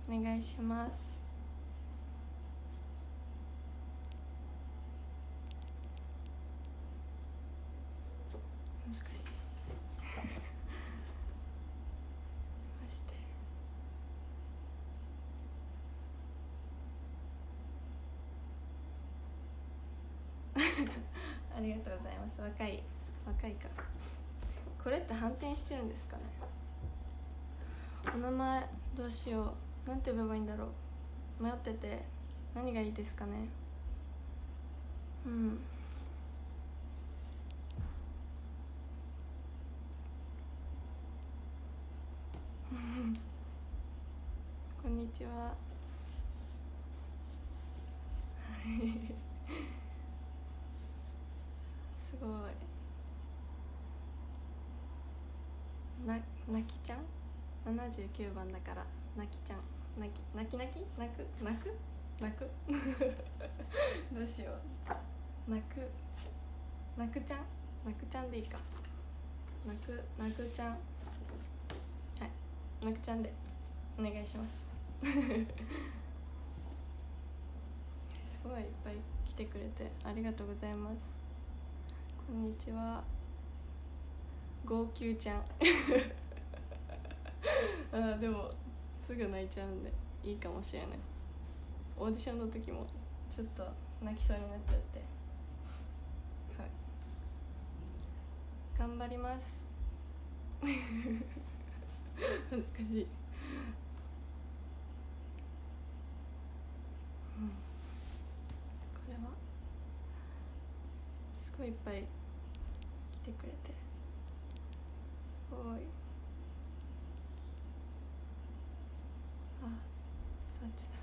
お願いします。難しいましてありがとうございます。若いか。これって反転してるんですかね。お名前どうしよう、なんて呼べばいいんだろう。迷ってて何がいいですかね。こんにちはすごい。なきちゃん79番だから、なきちゃん、泣くどうしよう。泣くちゃんでいいか。泣くちゃん、はい、泣くちゃんでお願いしますすごいいっぱい来てくれてありがとうございます。こんにちは。号泣ちゃんでもすぐ泣いちゃうんでいいかもしれない。オーディションの時もちょっと泣きそうになっちゃって、はい、頑張ります恥ずかしい、これはすごいいっぱい来てくれてすごい。そっちだ。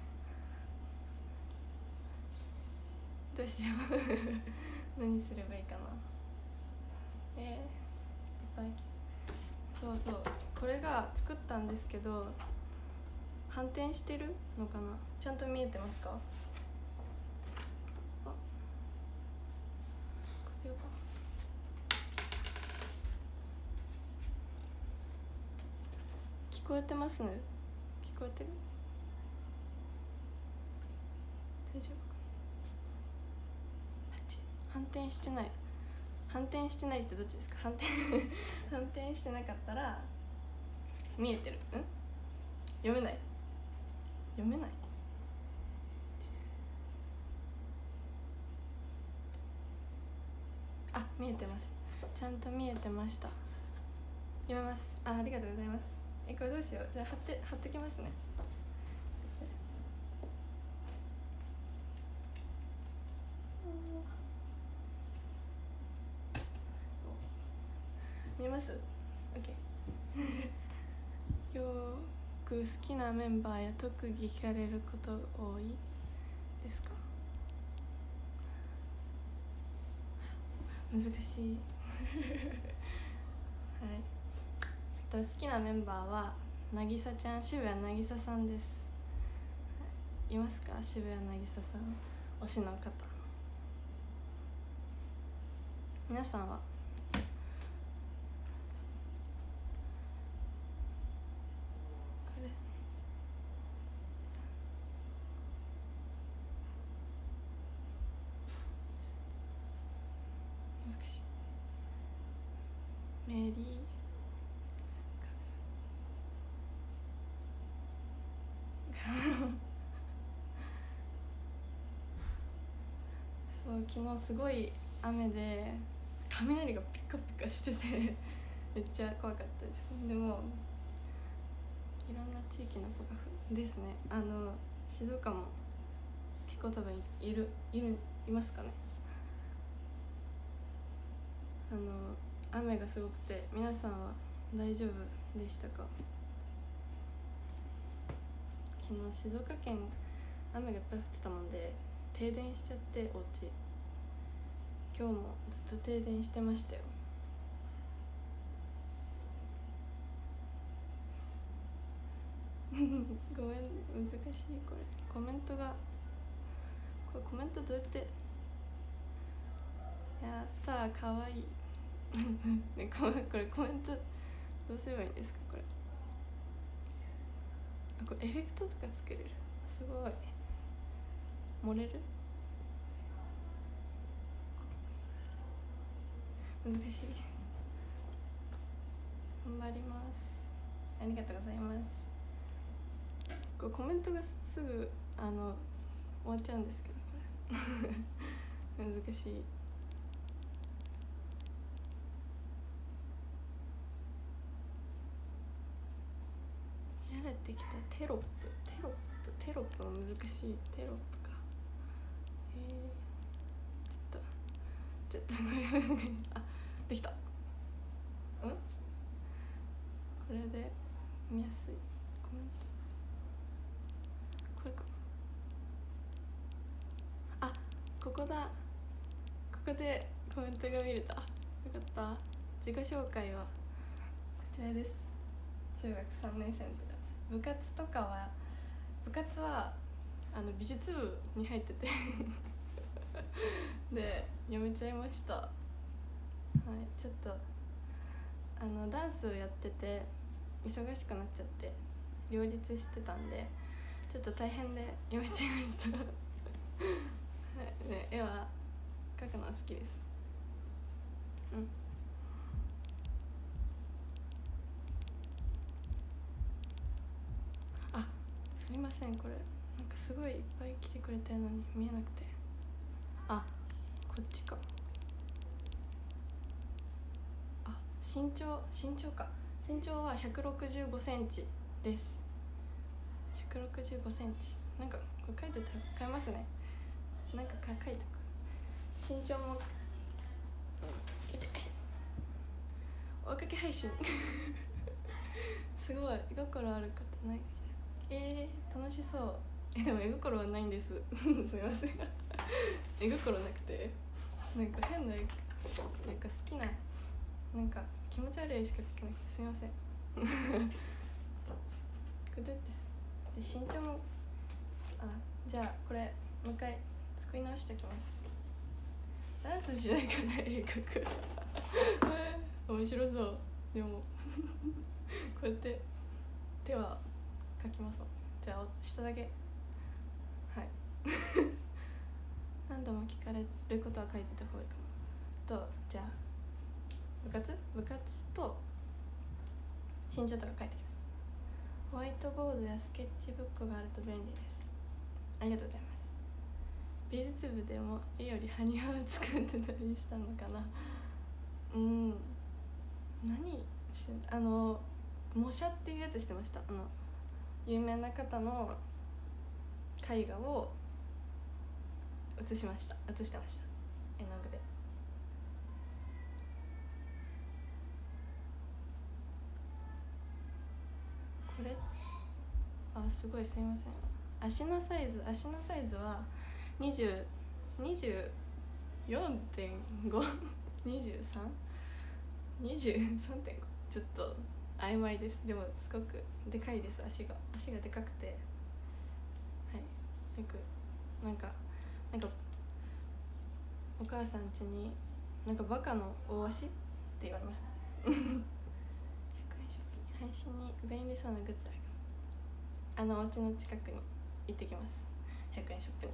どうしよう何すればいいかな。いっぱい。そうこれが作ったんですけど反転してるのかな。ちゃんと見えてますか。これは聞こえてますね。聞こえてる。大丈夫かな。反転してないってどっちですか。反転してなかったら見えてる。読めない。見えてます。ちゃんと見えてました。読めます。ありがとうございます。これどうしよう。じゃあ貼ってきますね。見ます OK よく好きなメンバーや特技聞かれること多いですか。難しいはい好きなメンバーはなぎさちゃん、渋谷なぎささんです。いますか。渋谷なぎささん推しの方。皆さんはメリーそう昨日すごい雨で雷がピカピカしててめっちゃ怖かったです。でもいろんな地域の子がですね。静岡も結構多分いますかね。雨がすごくて皆さんは大丈夫でしたか。昨日静岡県雨がいっぱい降ってたもんで停電しちゃって、お家今日もずっと停電してましたよごめん難しい。これコメントどうやって。やったーかわいいこれコメントどうすればいいんですか。これこれエフェクトとか作れる、すごい。盛れる？難しい。頑張ります。ありがとうございます。こうコメントがすぐ終わっちゃうんですけど、これ難しい。やれてきた。テロップも難しい。テロップか。ちょっとあ、できた。これで見やすいコメント、これか。あ、ここだ。ここでコメントが見れた。よかった。自己紹介はこちらです。中学3年生の時です。部活は美術部に入っててでやめちゃいました。はい、ちょっとダンスをやってて忙しくなっちゃって両立してたんでちょっと大変でやめちゃいましたはい、ね、絵は描くのは好きです。あ、すみません、これなんかすごいいっぱい来てくれてるのに見えなくて。あ、こっちか。あ、身長か。身長は165センチです。165センチ。なんかこれ書いてたら変えますね。なんか書いとく。身長も痛い。追いかけ配信すごい絵心ある方ない楽しそう。でも絵心はないんですすみません絵心なくてなんか変ななんか好きななんか気持ち悪い絵しか描けなくてすみませんこれどうやってで身長もじゃあこれもう一回作り直しておきます。ダンスしないから絵描く面白そう。でもこうやって手は描きます。じゃあ下だけはい何度も聞かれることは書いてた方がいいかもと。じゃあ部活と身長とか書いてきます。ホワイトボードやスケッチブックがあると便利です。ありがとうございます。美術部でも絵より埴輪を作ってたりしたのかな。模写っていうやつしてました。有名な方の絵画を写してました絵の具で。これすごいすいません。足のサイズは24.5 23.5 ちょっと曖昧です。でもすごくでかいです。足がでかくて、はい、よくなんかお母さん家になんかバカの大足って言われます100円ショップに配信に便利そうなグッズあるかも。お家の近くに行ってきます。100円ショップに。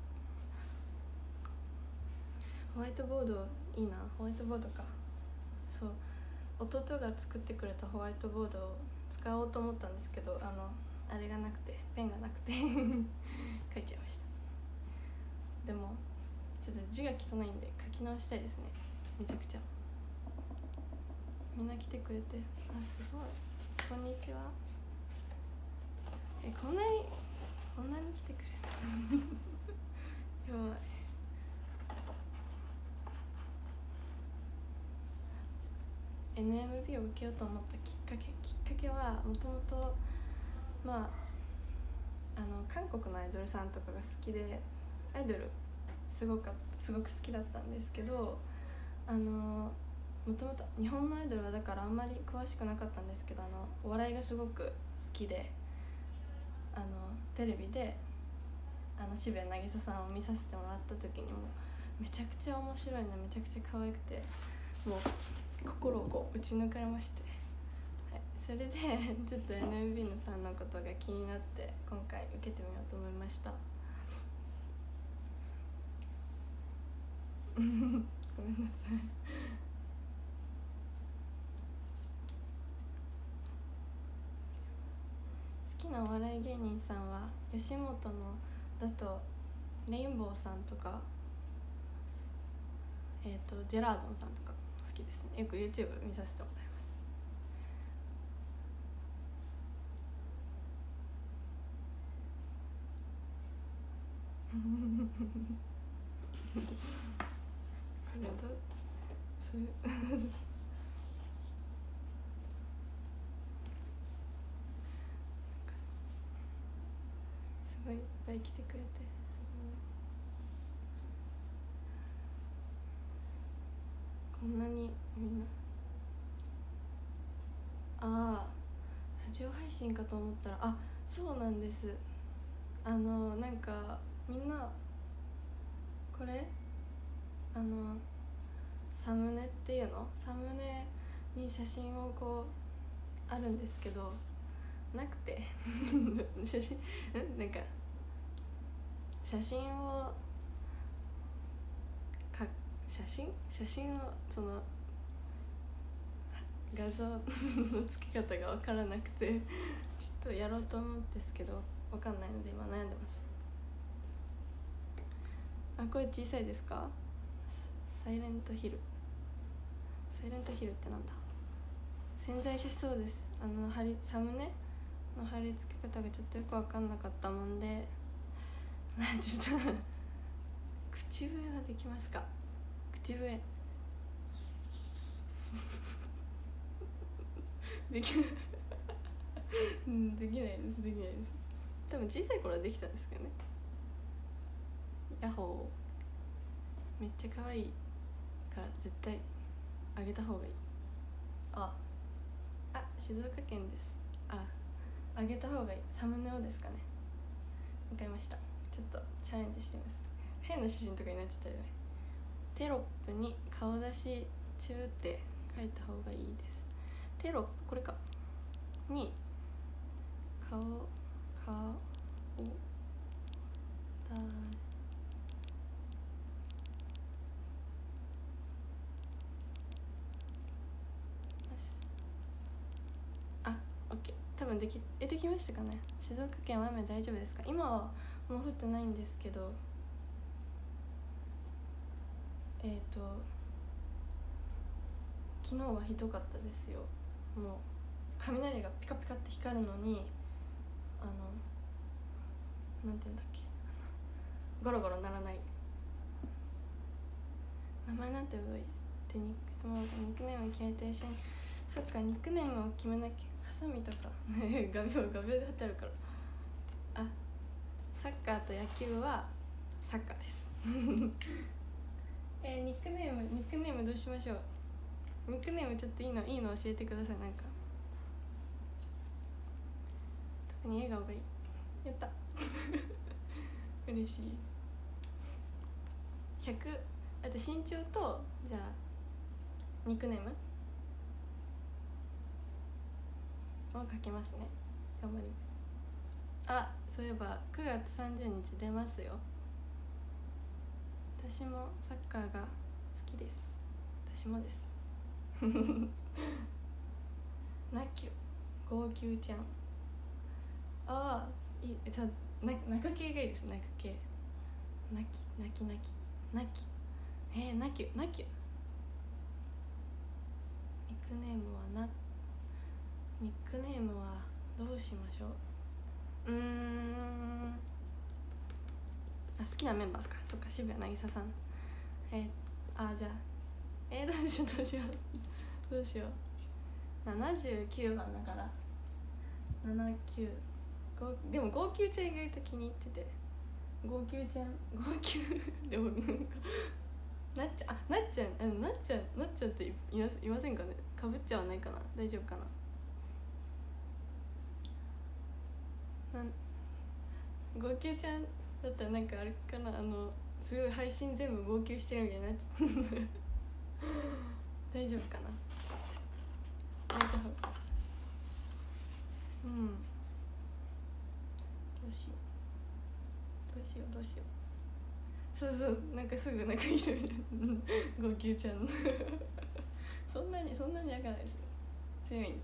ホワイトボードいいな。ホワイトボードか。そう、弟が作ってくれたホワイトボードを使おうと思ったんですけどあれがなくて、ペンがなくて書いちゃいました。でもちょっと字が汚いんで書き直したいですね。めちゃくちゃみんな来てくれてすごい。こんにちは。こんなに来てくれるやばい。NMB を受けようと思ったきっかけはもともと韓国のアイドルさんとかが好きでアイドルすごく好きだったんですけどもともと日本のアイドルはだからあんまり詳しくなかったんですけどお笑いがすごく好きでテレビで渋谷渚さんを見させてもらった時にもめちゃくちゃ面白いの、めちゃくちゃ可愛くてもう心を打ち抜かれまして、はい、好それでちょっと NMB のさんのことが気になって今回受けてみようと思いましたごめんなさい好きなお笑い芸人さんは吉本のだとレインボーさんとかジェラードンさんとか好きですね。よく YouTube 見させてもらいますこれどそうすごいいっぱい来てくれてすごいこんなにみんなラジオ配信かと思ったらそうなんです。なんかみんなこれサムネっていうのサムネに写真をこうあるんですけどなくて写真なんか写真を写真をその画像の付け方が分からなくてちょっとやろうと思うんですけど分かんないので今悩んでます。声小さいですか？サイレントヒルってなんだ？潜在しそうです。サムネの貼り付け方がちょっとよく分かんなかったもんでちょっと口笛はできますか？口笛できないできないです多分小さい頃はできたんですけどね。ヤッホーめっちゃ可愛いから絶対あげた方がいい。静岡県です。あげた方がいい。サムネをですかね。わかりました。ちょっとチャレンジしてみます。変な写真とかになっちゃったよね。テロップに顔出し中って書いた方がいいです。テロップこれかに顔出OK 多分できましたかね。静岡県は雨大丈夫ですか？今はもう降ってないんですけど昨日はひどかったですよ。もう雷がピカピカって光るのになんていうんだっけゴロゴロならない。名前なんて呼べばいいってニックネーム決めて一緒に。そっかニックネームを決めなきゃ。ハサミとか画鋲で貼ってあるからサッカーと野球はサッカーですニックネームどうしましょう。ニックネームちょっといいの教えてください。なんか特に笑顔がいい。やった嬉しい。100あと身長とじゃあニックネームを書きますね。頑張りそういえば9月30日出ますよ。私もサッカーが好きです。私もですナキュ号泣ちゃんいい泣く系がいいです。泣く系泣きニックネームはどうしましょう。好きなメンバーか。そっか渋谷渚さん。じゃあどうしよう79番だから79でも号泣ちゃん意外と気に入ってて号泣でもなんかなっちゃんっていませんかね。かぶっちゃわないかな。大丈夫かな。号泣ちゃんだったらなんかあれかな。すごい配信全部号泣してるみたいになっちゃった大丈夫かな。 うんどうしようどうしようどうしよう。そうそう、なんかすぐなんか一緒に号泣ちゃんそんなに開かないですよ。強い。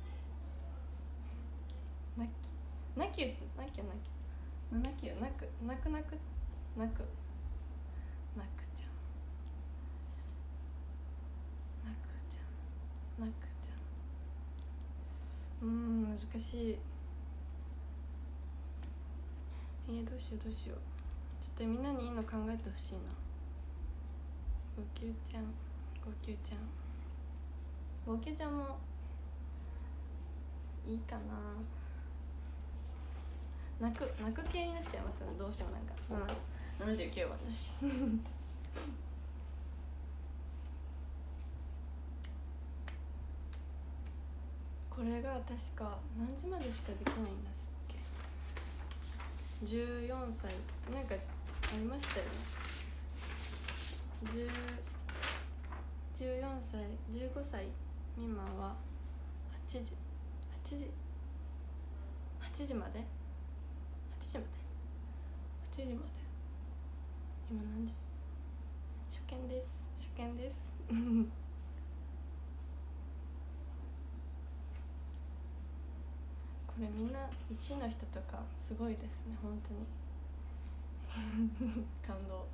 泣き泣き泣き泣き泣きよ泣く泣く泣く泣く泣くちゃん泣くちゃん泣くちゃん。難しい。どうしようどうしよう。ちょっとみんなにいいの考えてほしいな。号泣ちゃん号泣ちゃん号泣ちゃんもいいかな。泣く系になっちゃいますよね、どうしても。なんか79番だしこれが確か何時までしかできないんですっけ。14歳なんかありましたよね。14歳15歳未満は8時まで8時まで。今何時？初見ですこれみんな1位の人とかすごいですね、本当に感動。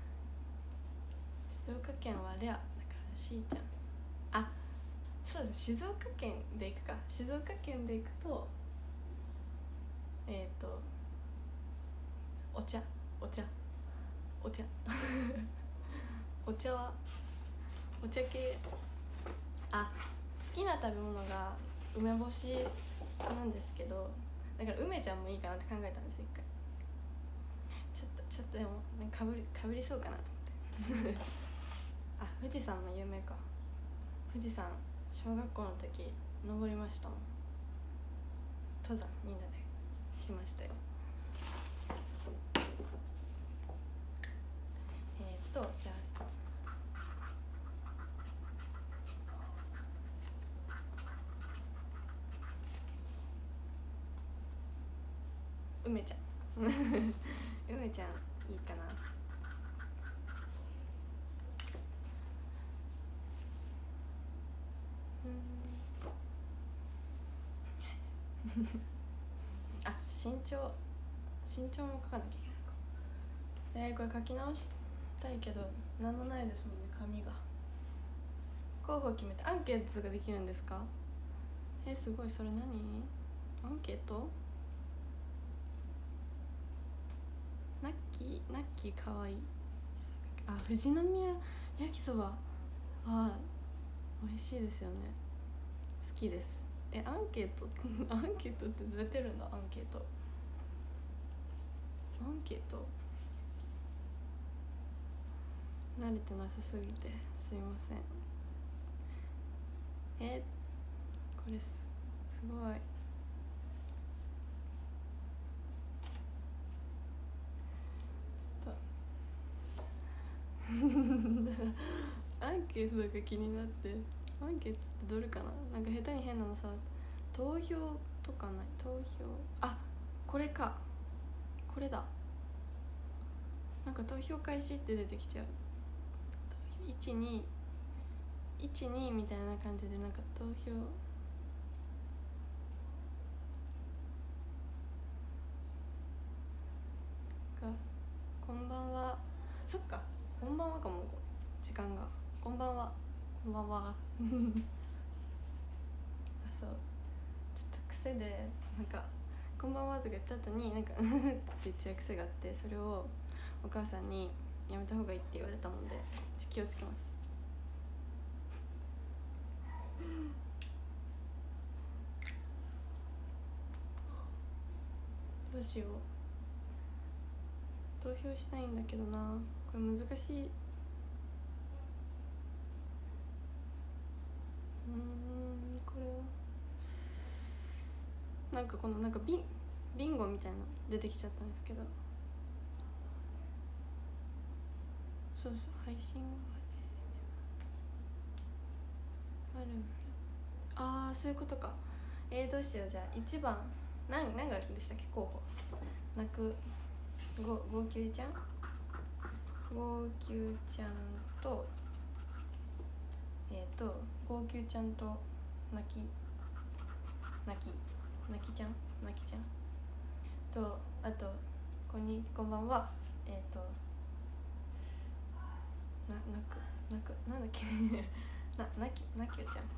静岡県はレアだからしーちゃん。あ、そうです、静岡県で行くか。静岡県で行くとお茶はお茶系。好きな食べ物が梅干しなんですけど、だから梅ちゃんもいいかなって考えたんですよ一回。ちょっとでもかぶりそうかなと思って富士山も有名か。富士山小学校の時登りましたもん。登山みんなでしましたよ。じゃあ梅ちゃん梅ちゃんいいかな。身長も書かなきゃいけないか。これ書き直したいけどなんもないですもんね、紙が。候補決めてアンケートができるんですか？すごい。それ何？アンケート？ナッキーかわいい。富士宮焼きそば美味しいですよね。好きです。アンケートアンケートって出てるんだ。アンケート慣れてなさすぎてすいません。これすごい。ちょっとアンケートとか気になって。アンケートってどれかな。なんか下手に変なのさ、投票とかない？投票これか。これだ。なんか投票開始って出てきちゃう。12みたいな感じで、なんか投票がこんばんは。そっか、こんばんはかも。時間がこんばんはそう、ちょっと癖でなんかこんばんはとか言った後になんかって言っちゃう癖があって、それをお母さんにやめた方がいいって言われたもんで気をつけます。どうしよう。投票したいんだけどな。これ難しい。これはなんかこのなんかビンゴみたいな出てきちゃったんですけど、そう配信がそういうことか。 どうしよう。じゃあ1番何があるんでしたっけ、候補。泣く号泣ちゃんと号泣ちゃんと泣きちゃんと、あとこんばんは。泣くなんだっけ泣きゅうちゃん、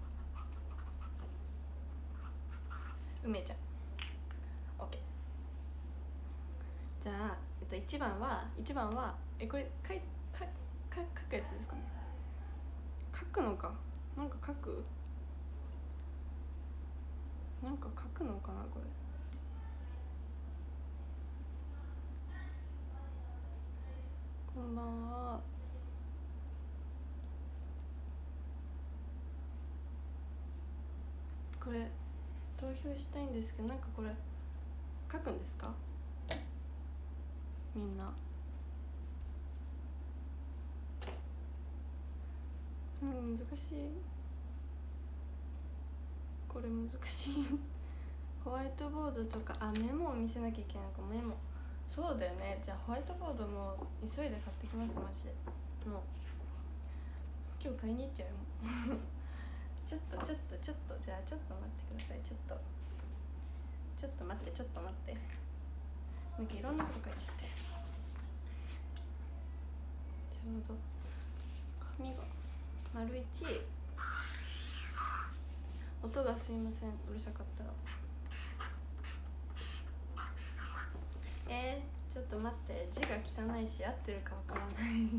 梅ちゃん。 OK。 じゃあ、1番はこれ書くやつですかね。書くのか、なんか書くのかな、これ。こんばんは。これ投票したいんですけど、なんかこれ書くんですか、みんな。難しい、これ難しいホワイトボードとか、メモを見せなきゃいけないのか。メモ、そうだよね。じゃあホワイトボードも急いで買ってきます、マジで。もう今日買いに行っちゃうよもうちょっとじゃあちょっと待ってください。ちょっと待って、なんかいろんなこと書いちゃって、ちょうど紙が丸1。音がすいません、うるさかったら。ちょっと待って、字が汚いし合ってるかわからない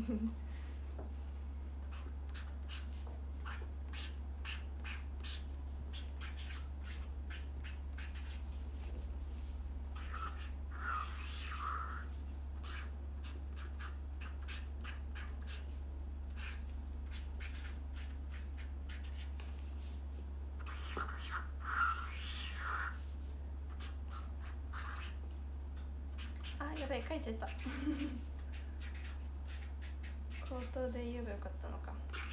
やばい、書いちゃった口頭で言えばよかったのか。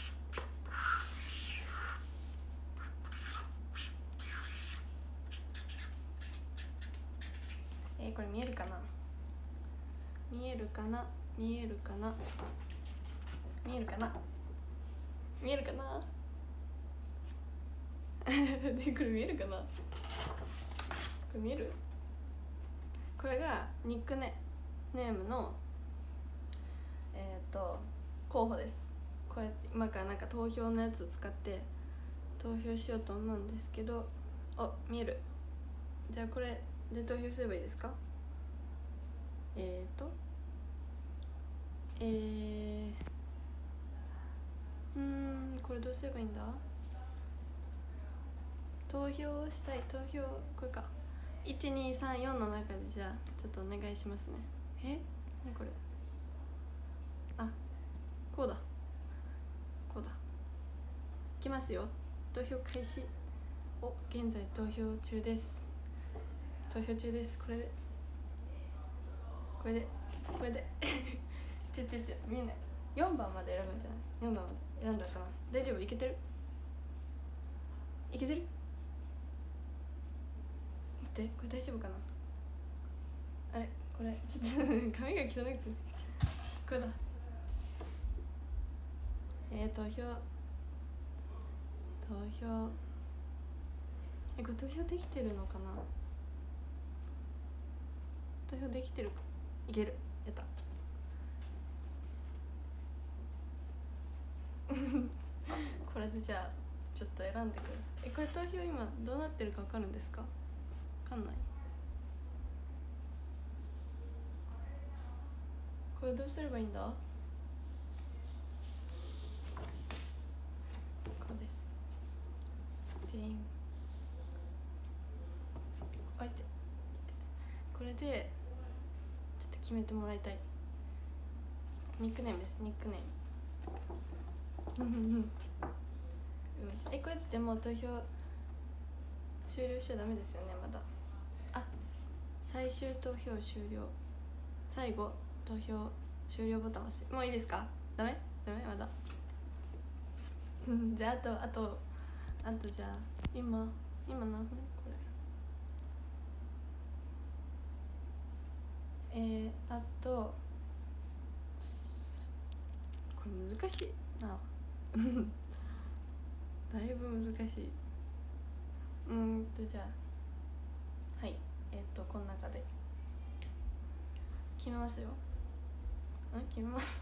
これ見えるかなで、これ見えるかな。これ見える。これがニックネームの候補です。こうやって今からなんか投票のやつ使って投票しようと思うんですけど、見える。じゃあこれで投票すればいいですか。これどうすればいいんだ。投票したい。これか。1234の中で、じゃあちょっとお願いしますね。何これ。こうだ。いきますよ。投票開始。現在投票中です。これで見えない。4番まで選ぶんじゃない。4番まで選んだかな。大丈夫、いけてる。待って、これ大丈夫かな。あれ、これちょっと髪が汚くて、これだ。投票これ投票できてるのかな。投票できてるか。いける。やったこれでじゃあちょっと選んでください。これ投票今どうなってるか分かるんですか。分かんない。これどうすればいいんだ。こうです。これでちょっと決めてもらいたい。ニックネームです。ニックネームこれってもう投票終了しちゃダメですよね。まだ最終投票終了、最後投票終了ボタン押してもういいですか。ダメまだじゃああとじゃあ今今何分これ。あとこれ難しいなだいぶ難しい。じゃあはいこの中で決めますよ。決めます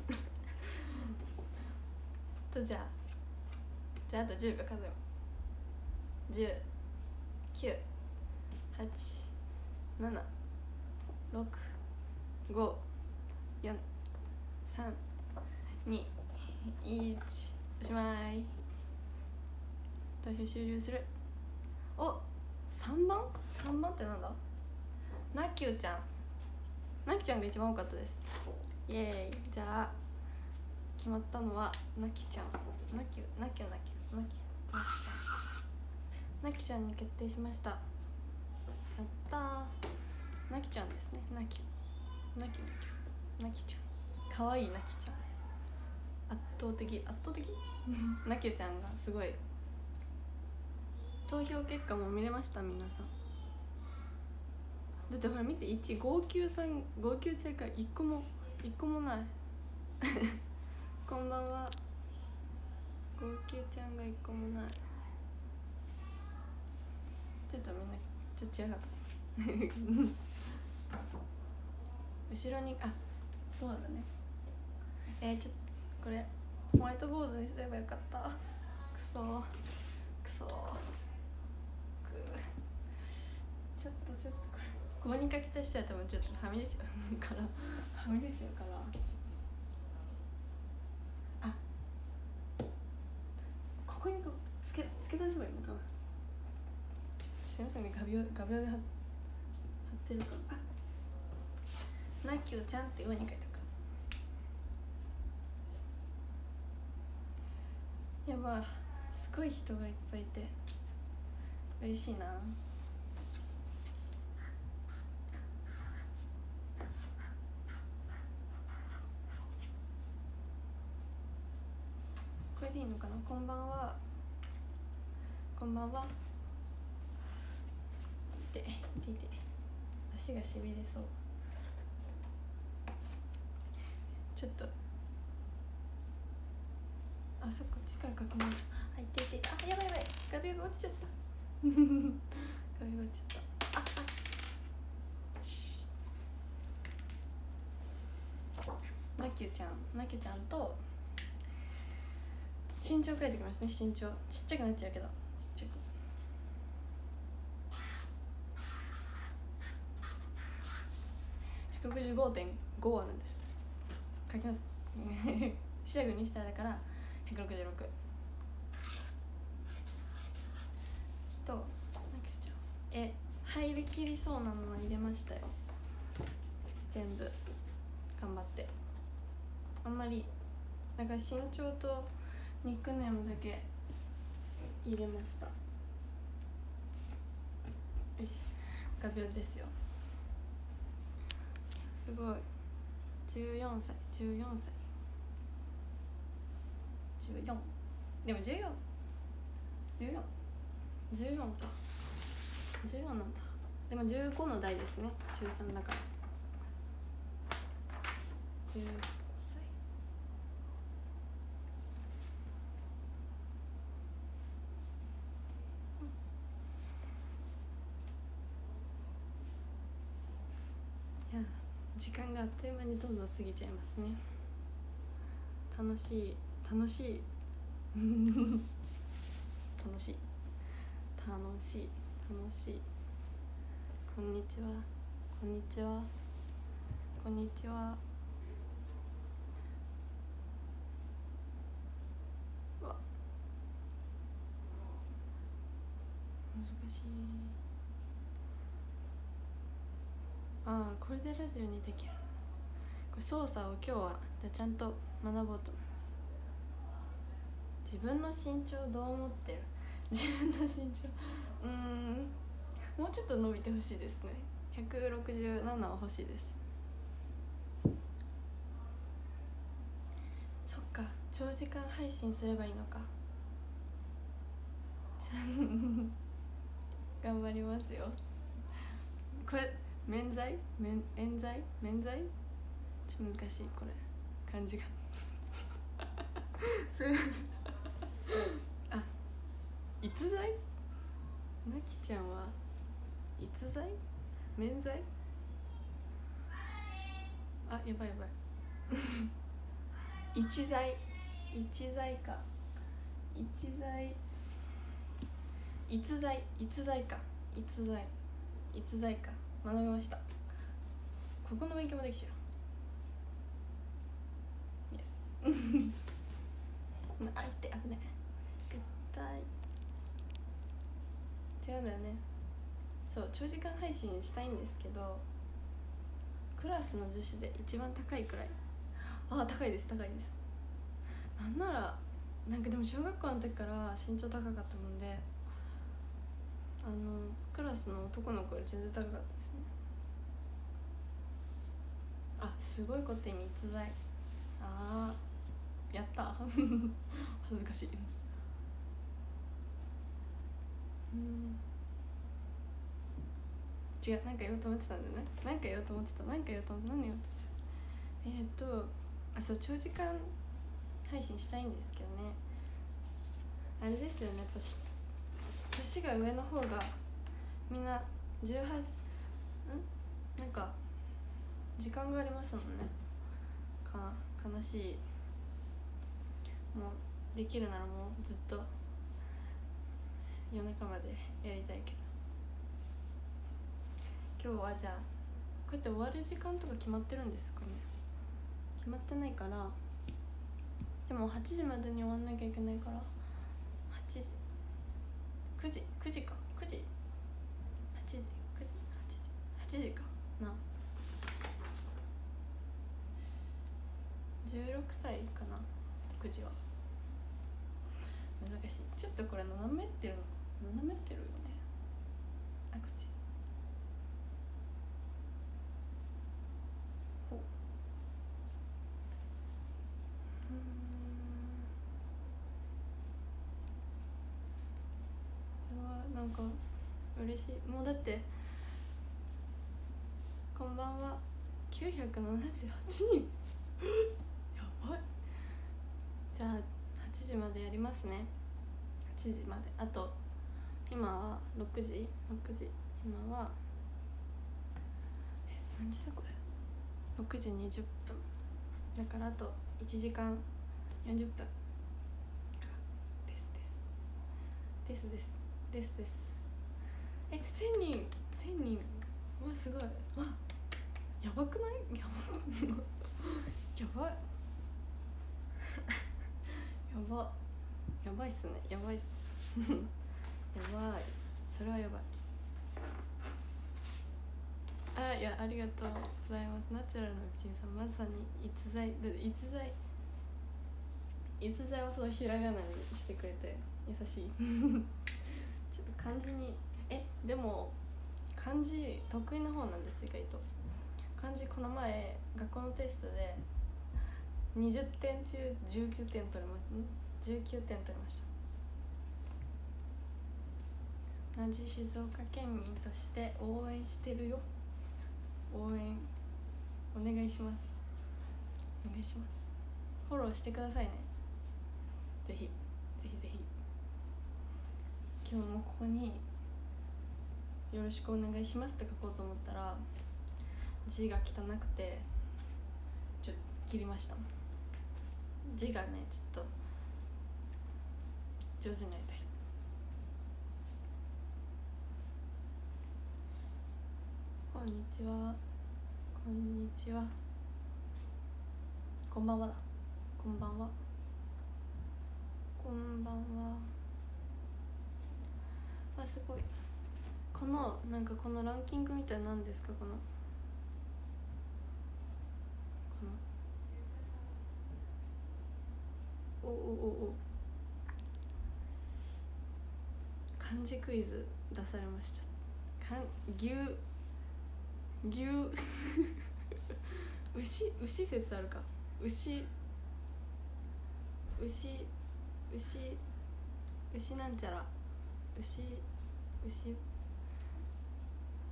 じゃああと10秒数えよう。10、9、8、7、6、5、4、3、2、1、おしまい。投票終了する。お、3番ってなんだ。なきゅうちゃんが一番多かったです。イエーイ。じゃあ決まったのはなきちゃん。なきゅちゃんに決定しました。やったー。なきちゃんですね。なきちゃん、かわいいなきちゃん、圧倒的なきちゃんがすごい。投票結果も見れました皆さん。だってほら見て、1、号泣ちゃうから1個もないこんばんは。号泣ちゃんが1個もない。ちょっとみんなちょっと違かった後ろにそうだね。ちょっとこれホワイトボードにすればよかった。くそちょっとここに書き足しちゃうともうちょっとはみ出ちゃうからここにつけ出せばいいのかな。すいませんね、画鋲で貼ってるから。なきゅうちゃんって上に書いておく。やばい、すごい人がいっぱいいて嬉しいな。これでいいのかな。こんばんは。痛い足がしびれそう。ちょっとそっか、次回書きます。痛いやばい画鋲が落ちちゃった画鋲が落ちちゃった。なきゅうちゃんと身長書いてきますね。身長ちっちゃくなっちゃうけど、ちっちゃく165.5 あるんです。書きます四捨五入したらだから166。ちょっとなきゅうちゃん入りきりそうなのは入れましたよ。全部頑張って。あんまりだから身長とニックネームだけ入れました。よし、画鋲ですよ。すごい。14歳でも14か14なんだ。でも15の代ですね。中3だから15歳。いや、時間があっという間にどんどん過ぎちゃいますね。楽しいこんにちは。うわ、難しい。これでラジオにできる。これ操作を今日はちゃんと学ぼうと思います。自分の身長どう思ってる？自分の身長もうちょっと伸びてほしいですね。167は欲しいです。そっか、長時間配信すればいいのか頑張りますよ。これ免罪冤罪免罪ちょっと難しいこれ漢字がすいませんあ、逸材なきちゃんは逸材免罪あ、やばいやばい一材一材か一材逸材逸材か逸材逸材か学びました。ここの勉強もできちゃう。イエスあいって危ない絶対違うんだよね。そう長時間配信したいんですけどクラスの女子で一番高いくらい高いです高いです。なんならなんかでも小学校の時から身長高かったもんでクラスの男の子より全然高かったですね。すごいこと意味逸材やった恥ずかしい違うなんか言おうと思ってたんだよね。何言おうと思ってたそう長時間配信したいんですけどね。あれですよね、やっぱ年が上の方がみんな18なんか時間がありますもんね。悲しい。もうできるならもうずっと夜中までやりたいけど、今日はじゃあこうやって終わる時間とか決まってるんですかね。決まってないから、でも8時までに終わんなきゃいけないから8時9時9時か9時8時9時8時かな。16歳かな9時は。難しい。ちょっとこれ斜めってるよね。口ほこれはなんか嬉しい。もうだってこんばんは978人やばい。じゃあ8時までやりますね。8時まであと今は6時今は何時だこれ6時20分だからあと1時間40分です1000人うわすごい。わやばくない？やばいやばいっすね。やばいそれはやばい。いやありがとうございます。ナチュラルの美人さんまさに逸材をそうひらがなにしてくれて優しいちょっと漢字にでも漢字得意な方なんです意外と。漢字この前学校のテストで20点中19点取りました。同じ静岡県民として応援してるよ。応援お願いします。フォローしてくださいね。ぜひ今日もここによろしくお願いしますって書こうと思ったら字が汚くてちょっと切りました。字がねちょっと上手になりたい。こんにちはこんばんはすごい。このランキングみたいな何ですか。このお漢字クイズ出されました。牛説あるか。牛なんちゃら牛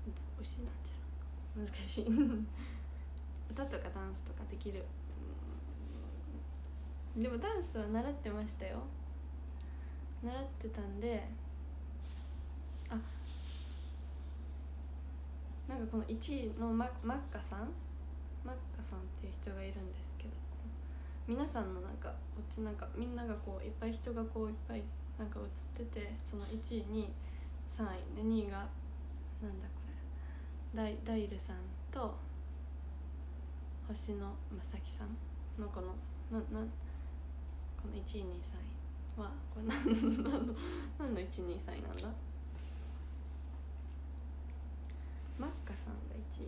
牛なんちゃら難しい歌とかダンスとかできる。でもダンスは習ってましたよ。習ってたんで、あ、なんかこの1位のマッカさんっていう人がいるんですけど、皆さんのなんかこっちなんかみんながこういっぱい人がこういっぱいなんか映ってて、その1位2位3位で2位がなんだこれダイルさんと星野正樹さんのこのこの1位2位3位はこれ何の1位2位3位なんだ。マッカさんが1位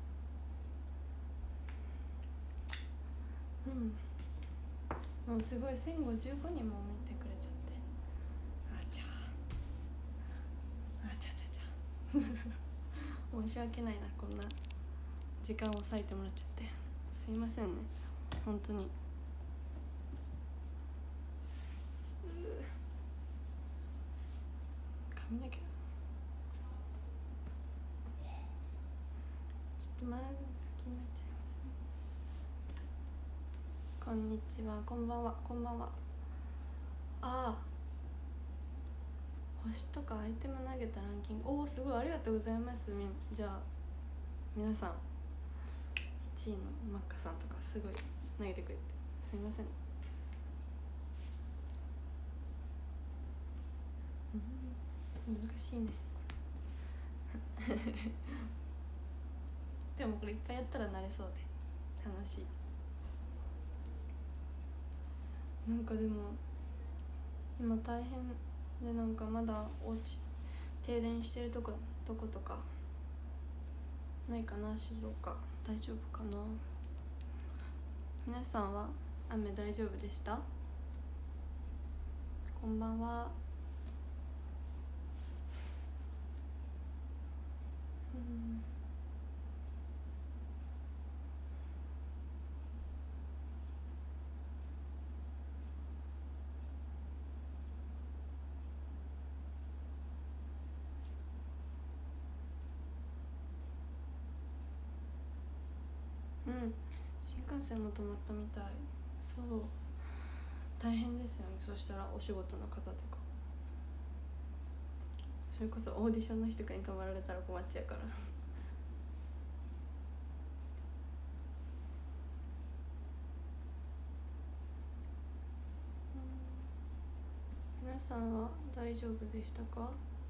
なの。もうすごい1515人も見てくれちゃって、あちゃ申し訳ないな、こんな時間を割いてもらっちゃってすいませんね本当に。髪の毛ちょっと前が気になっちゃいますね。こんにちは、こんばんは。ああ、星とかアイテム投げたランキング、おおすごい、ありがとうございます。じゃあ皆さん1位のマッカさんとかすごい投げてくれてすいません。難しいねでもこれいっぱいやったら慣れそうで楽しい。なんかでも今大変で、なんかまだ停電してるとことかないかな。静岡大丈夫かな。皆さんは雨大丈夫でした？こんばんは。新幹線も止まったみたい。そう大変ですよね。そしたらお仕事の方とか、それこそオーディションの日とかに泊まられたら困っちゃうから皆さんは大丈夫でしたか？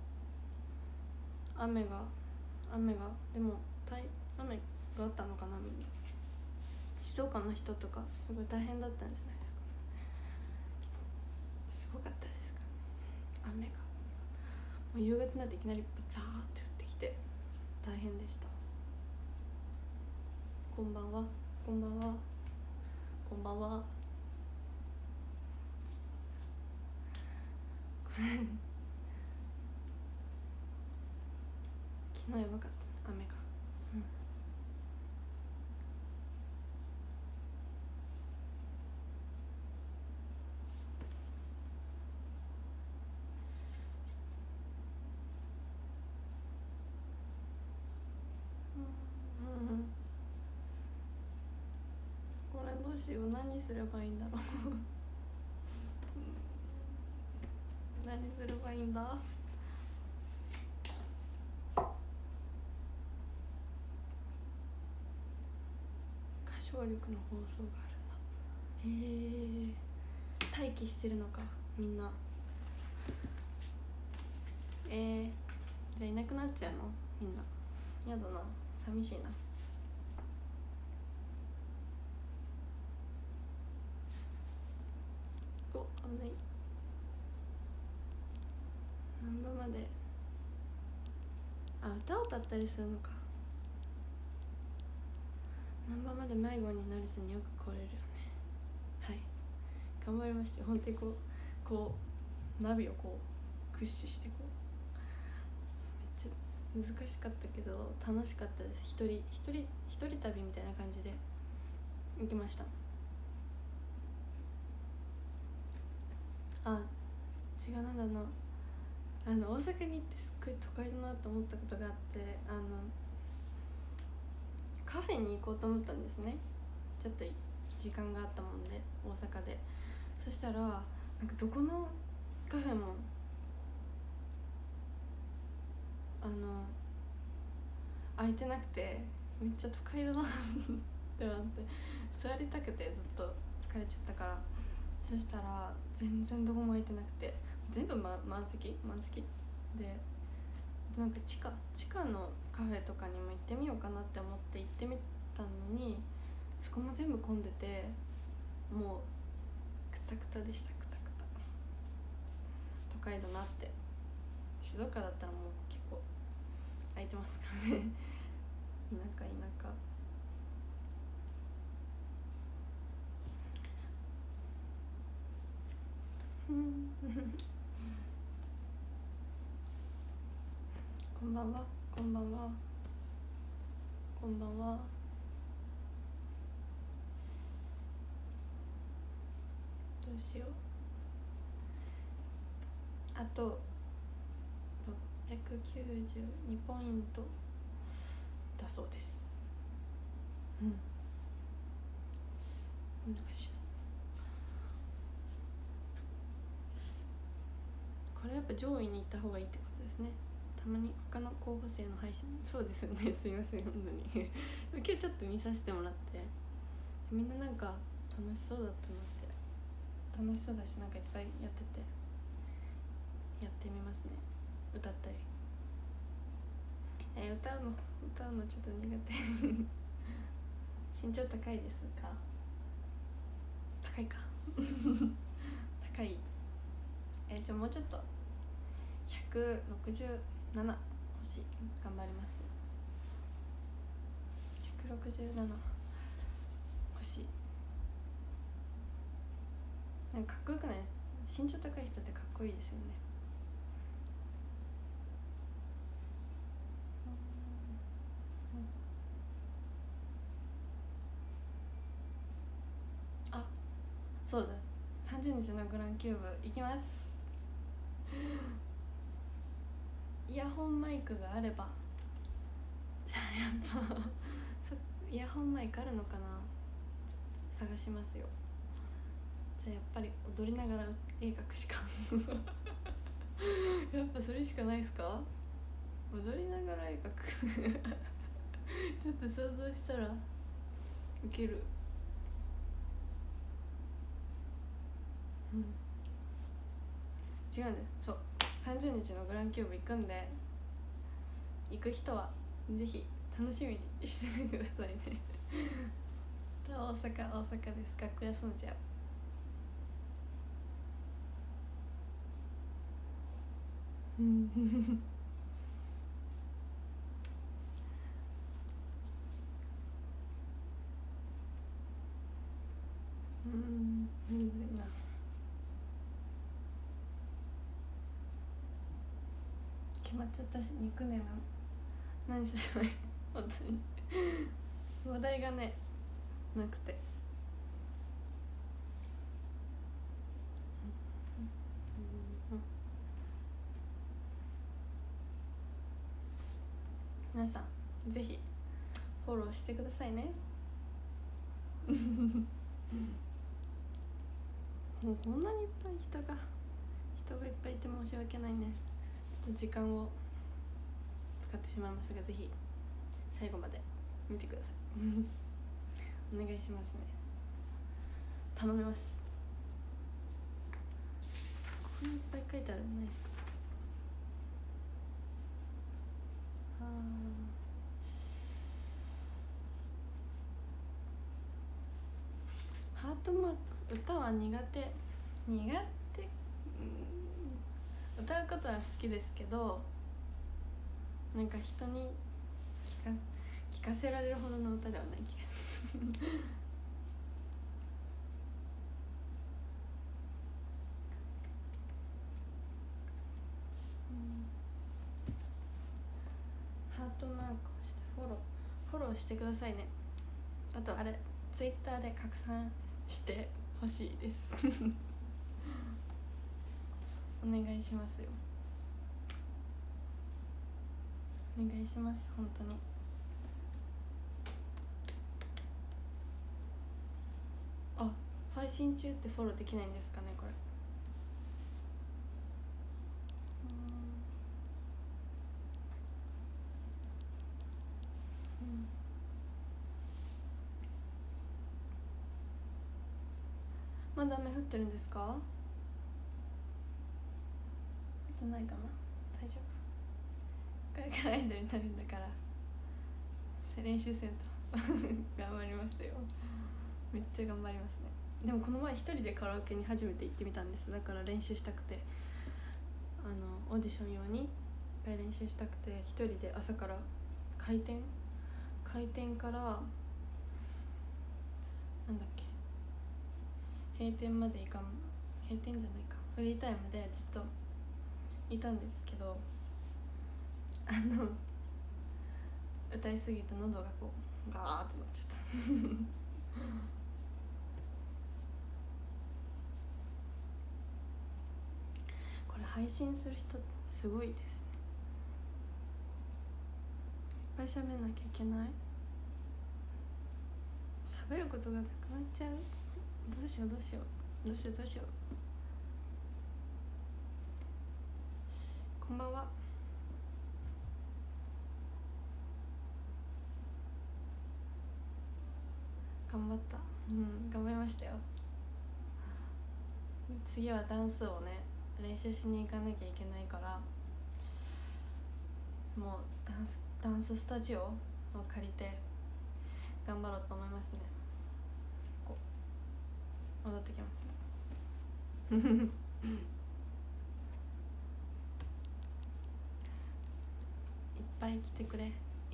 雨がでも雨があったのかな。みんな静岡の人とかすごい大変だったんじゃないですか。すごかったですからね、雨が。もう夕方になっていきなりザーって降ってきて大変でした。こんばんは。昨日やばかった雨が。これどうしよう、何すればいいんだろう何すればいいんだ。歌唱力の放送があるんだ。待機してるのかみんな。じゃあいなくなっちゃうのみんな。やだな、寂しいな。お、危ない。何番まで歌を歌ったりするのか。何番まで迷子になる人によく来れるよね。はい、頑張りました。本当にこうナビをこう駆使してこう、めっちゃ難しかったけど楽しかったです。一人旅みたいな感じで行きました。違う、なんだ大阪に行ってすっごい都会だなと思ったことがあって、カフェに行こうと思ったんですね。ちょっと時間があったもんで、大阪で。そしたらなんかどこのカフェも空いてなくて、めっちゃ都会だなって思って、座りたくてずっと疲れちゃったから。そしたら全然どこも空いてなくて、全部、満席で、なんか地下のカフェとかにも行ってみようかなって思って行ってみたのに、そこも全部混んでて、もうクタクタでした。クタクタ都会だなって。静岡だったらもう結構空いてますからね田舎こんばんは。どうしよう。あと692ポイントだそうです。難しい。これやっぱ上位に行った方がいいってことですね。たまに他の候補生の配信、そうですよねすいません本当に今日ちょっと見させてもらって、みんななんか楽しそうだったなって。楽しそうだし、なんかいっぱいやってて、やってみますね。歌ったり、歌うのちょっと苦手身長高いですか？高いか高い。じゃあもうちょっと167欲しい。頑張ります。167欲しい。なんかかっこよくないですか？身長高い人ってかっこいいですよね。あ、そうだ、30日のグランキューブ行きます。イヤホンマイクがあれば。じゃあやっぱイヤホンマイクあるのかな、ちょっと探しますよ。じゃあやっぱり踊りながら絵描くしかやっぱそれしかないですか？踊りながら絵描くちょっと想像したらウケる。違うんだよ。そう、30日のグランキューブ行くんで、行く人はぜひ楽しみにしててくださいね大阪です。学校休んじゃう。むずいな。決まっちゃったし、ニックネーム何すればいい本当に話題がねなくて。皆さんぜひフォローしてくださいねもうこんなにいっぱい人がいっぱいいて申し訳ないね。ちょっと時間を使ってしまいますが、ぜひ最後まで見てくださいお願いしますね。頼みます。ここにいっぱい書いてあるね。ハートマーク、歌は苦手。歌うことは好きですけど、なんか人に聞かせられるほどの歌ではない気がするハートマークをしてフォローしてくださいね。あとあれ、ツイッターで拡散してほしいですお願いしますよ。 お願いします本当に。あ、配信中ってフォローできないんですかねこれ。まだ雨降ってるんですか？降ってないかな。大丈夫。これからアイドルになるんだから練習せんと頑張りますよ。めっちゃ頑張りますね。でもこの前一人でカラオケに初めて行ってみたんです。だから練習したくて、オーディション用にいっぱい練習したくて、一人で朝から開店からなんだっけ、閉店まで閉店じゃないか、フリータイムでずっといたんですけど、歌いすぎて喉がこうガーッとなっちゃったこれ配信する人すごいですね。いっぱい喋んなきゃいけない。喋ることがなくなっちゃう。どうしよう。こんばんは。頑張った。頑張りましたよ。次はダンスをね練習しに行かなきゃいけないから、もうダンススタジオを借りて頑張ろうと思いますね。こう踊ってきますねいっぱい来てくれ。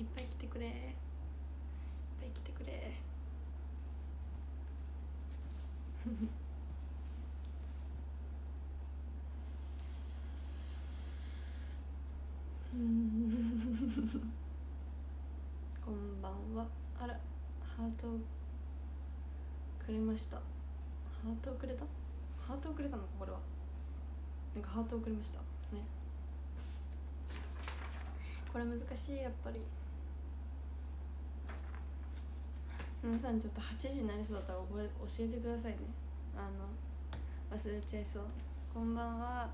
こんばんは。あら、ハートをくれました。ハートをくれたのか、これは。なんかハートをくれましたね。これ難しい。やっぱり皆さんちょっと8時になりそうだったら教えてくださいね。忘れちゃいそう。こんばんは。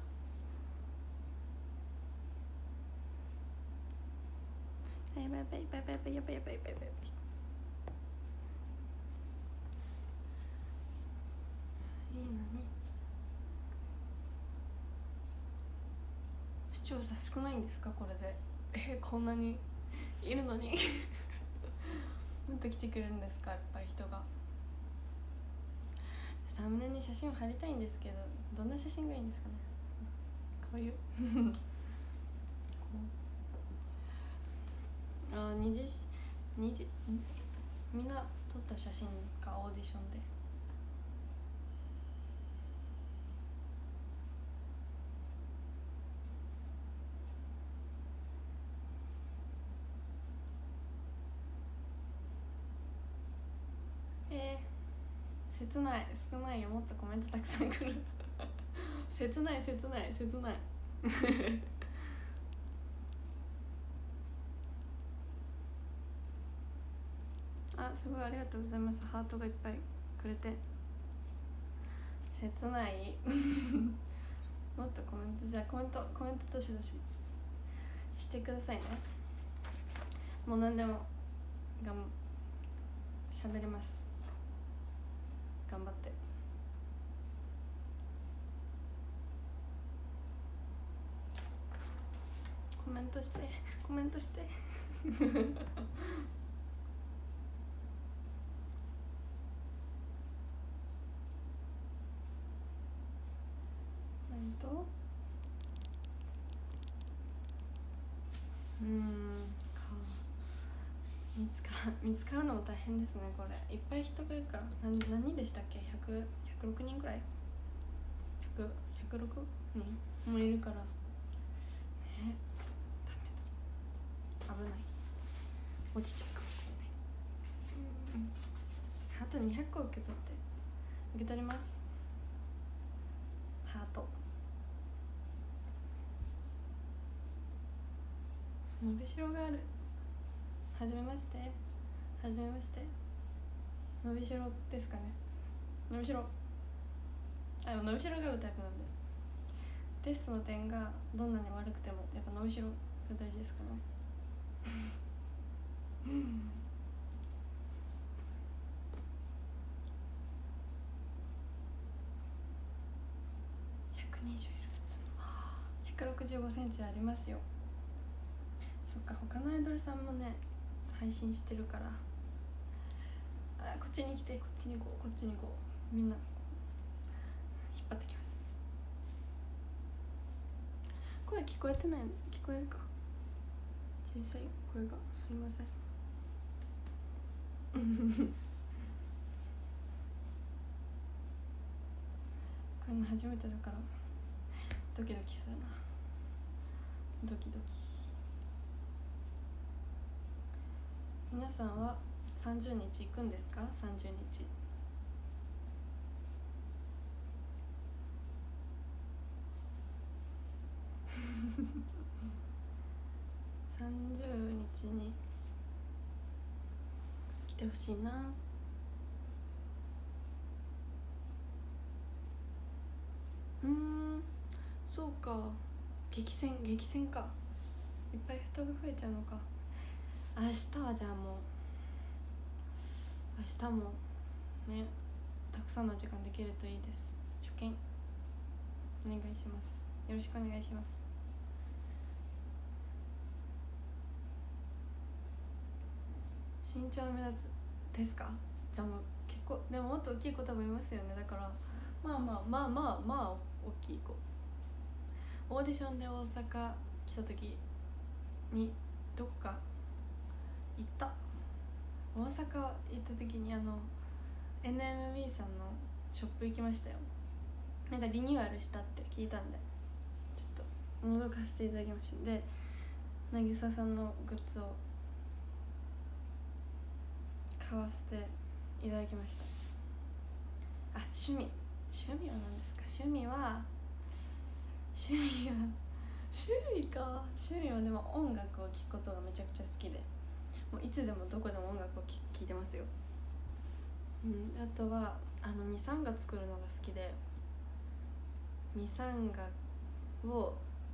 やばい。いいのに。視聴者少ないんですかこれで。こんなにいるのにもっと来てくれるんですか、いっぱい人が。サムネに写真を貼りたいんですけど、どんな写真がいいんですかね。こういうみんな撮った写真か、オーディションで。切ない。少ないよ。もっとコメントたくさん来る切ないあ、すごいありがとうございます。ハートがいっぱいくれて。切ないもっとコメント、じゃあコメントどしどししてくださいね。もう何でも喋ります。頑張って。コメントして見つかるのも大変ですね。これいっぱい人がいるから。何人でしたっけ。106人くらい、106人もいるからね。ダメだ、危ない。落ちちゃうかもしれない。ハート200個受け取ります。ハート伸びしろがある。はじめまして。はじめまして。伸びしろですかね。伸びしろ。でも伸びしろがあるタイプなんで、テストの点がどんなに悪くてもやっぱ伸びしろが大事ですからね。120いる普通の165センチありますよ。そっか、他のアイドルさんもね配信してるから、こっちに来て、こっちに行こう、こっちに行こう、みんな引っ張ってきます。声聞こえてないの？聞こえるか？小さい声が、すいません。こういうの初めてだからドキドキするな。ドキドキ。皆さんは30日行くんですか？30日30日に来てほしいな。そうか、激戦か。いっぱい人が増えちゃうのか。明日はじゃあもう明日もね、たくさんの時間できるといいです。初見お願いします。よろしくお願いします。身長目立つですか？じゃあもう結構、でももっと大きい子多分いますよね。だからまあ大きい子。オーディションで大阪来た時にどこか行った。大阪行った時にNMB さんのショップ行きましたよ。なんかリニューアルしたって聞いたんでちょっと覗かせていただきました。で、渚さんのグッズを買わせていただきました。趣味は何ですか？趣味はでも音楽を聴くことがめちゃくちゃ好きで、もういつでもどこでも音楽を聴いてますよ。あとはミサンガ作るのが好きで、ミサンガを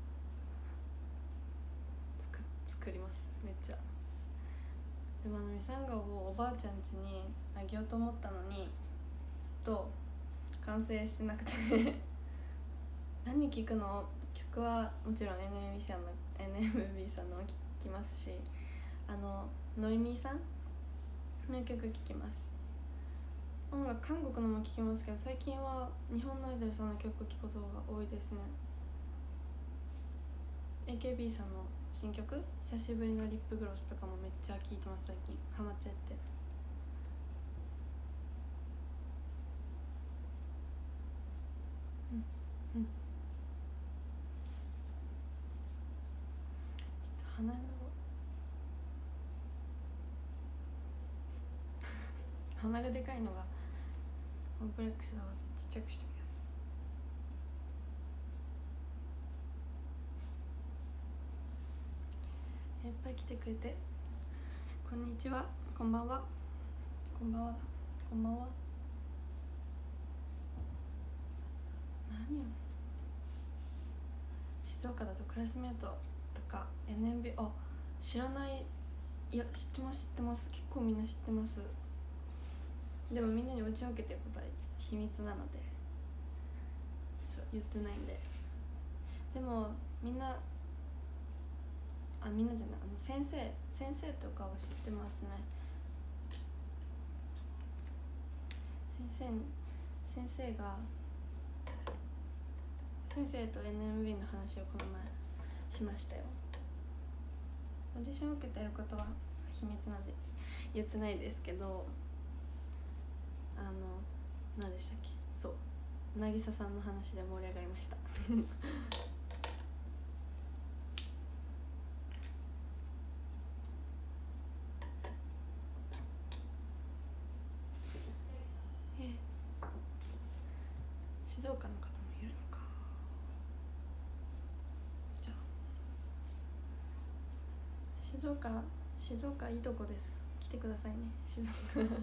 作ります、めっちゃ。でもミサンガをおばあちゃん家にあげようと思ったのにずっと完成してなくて何聴くの？曲はもちろん NMB さんの聴きますし、ノイミーさんの曲聴きます。音楽韓国のも聴きますけど、最近は日本のアイドルさんの曲聴くことが多いですね。 AKB さんの新曲久しぶりのリップグロスとかもめっちゃ聴いてます。最近ハマっちゃって。ちょっと鼻が鼻がでかいのがコンプレックスだわ。ちっちゃくしてみます。いっぱい来てくれてこんにちは、こんばんは、こんばんは、こんばんは。何よ、静岡だとクラスメートとか NMB 知らない。いや知ってます、結構みんな知ってます。でもみんなに打ち明けてることは秘密なのでそう言ってないんで。でもみんなみんなじゃない、先生とかは知ってますね。先生と NMB の話をこの前しましたよ。オーディションを受けてることは秘密なんで言ってないですけど、何でしたっけ、そう渚さんの話で盛り上がりました静岡の方もいるのか。じゃ静岡いいとこです。来てくださいね、静岡よ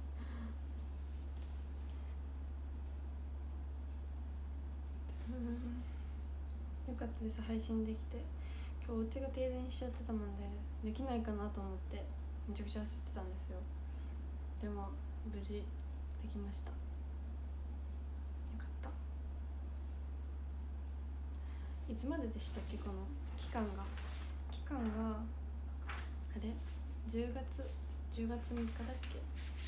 かったです、配信できて。今日お家が停電しちゃってたもんでできないかなと思ってめちゃくちゃ焦ってたんですよ。でも無事できました。よかった。いつまででしたっけ、この期間があれ10月3日だっけ。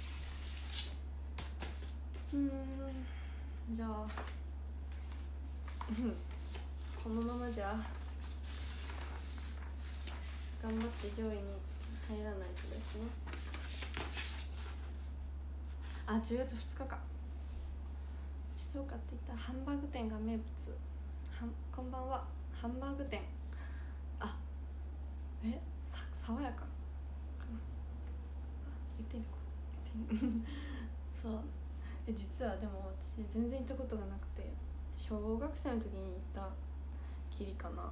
じゃあこのままじゃ頑張って上位に入らないとですね。あ、10月2日か。静岡って言ったらハンバーグ店が名物。こんばんは。ハンバーグ店、あ、爽やかかな、言っていいのか言っていいそう実はでも私全然行ったことがなくて、小学生の時に行ったきりかな。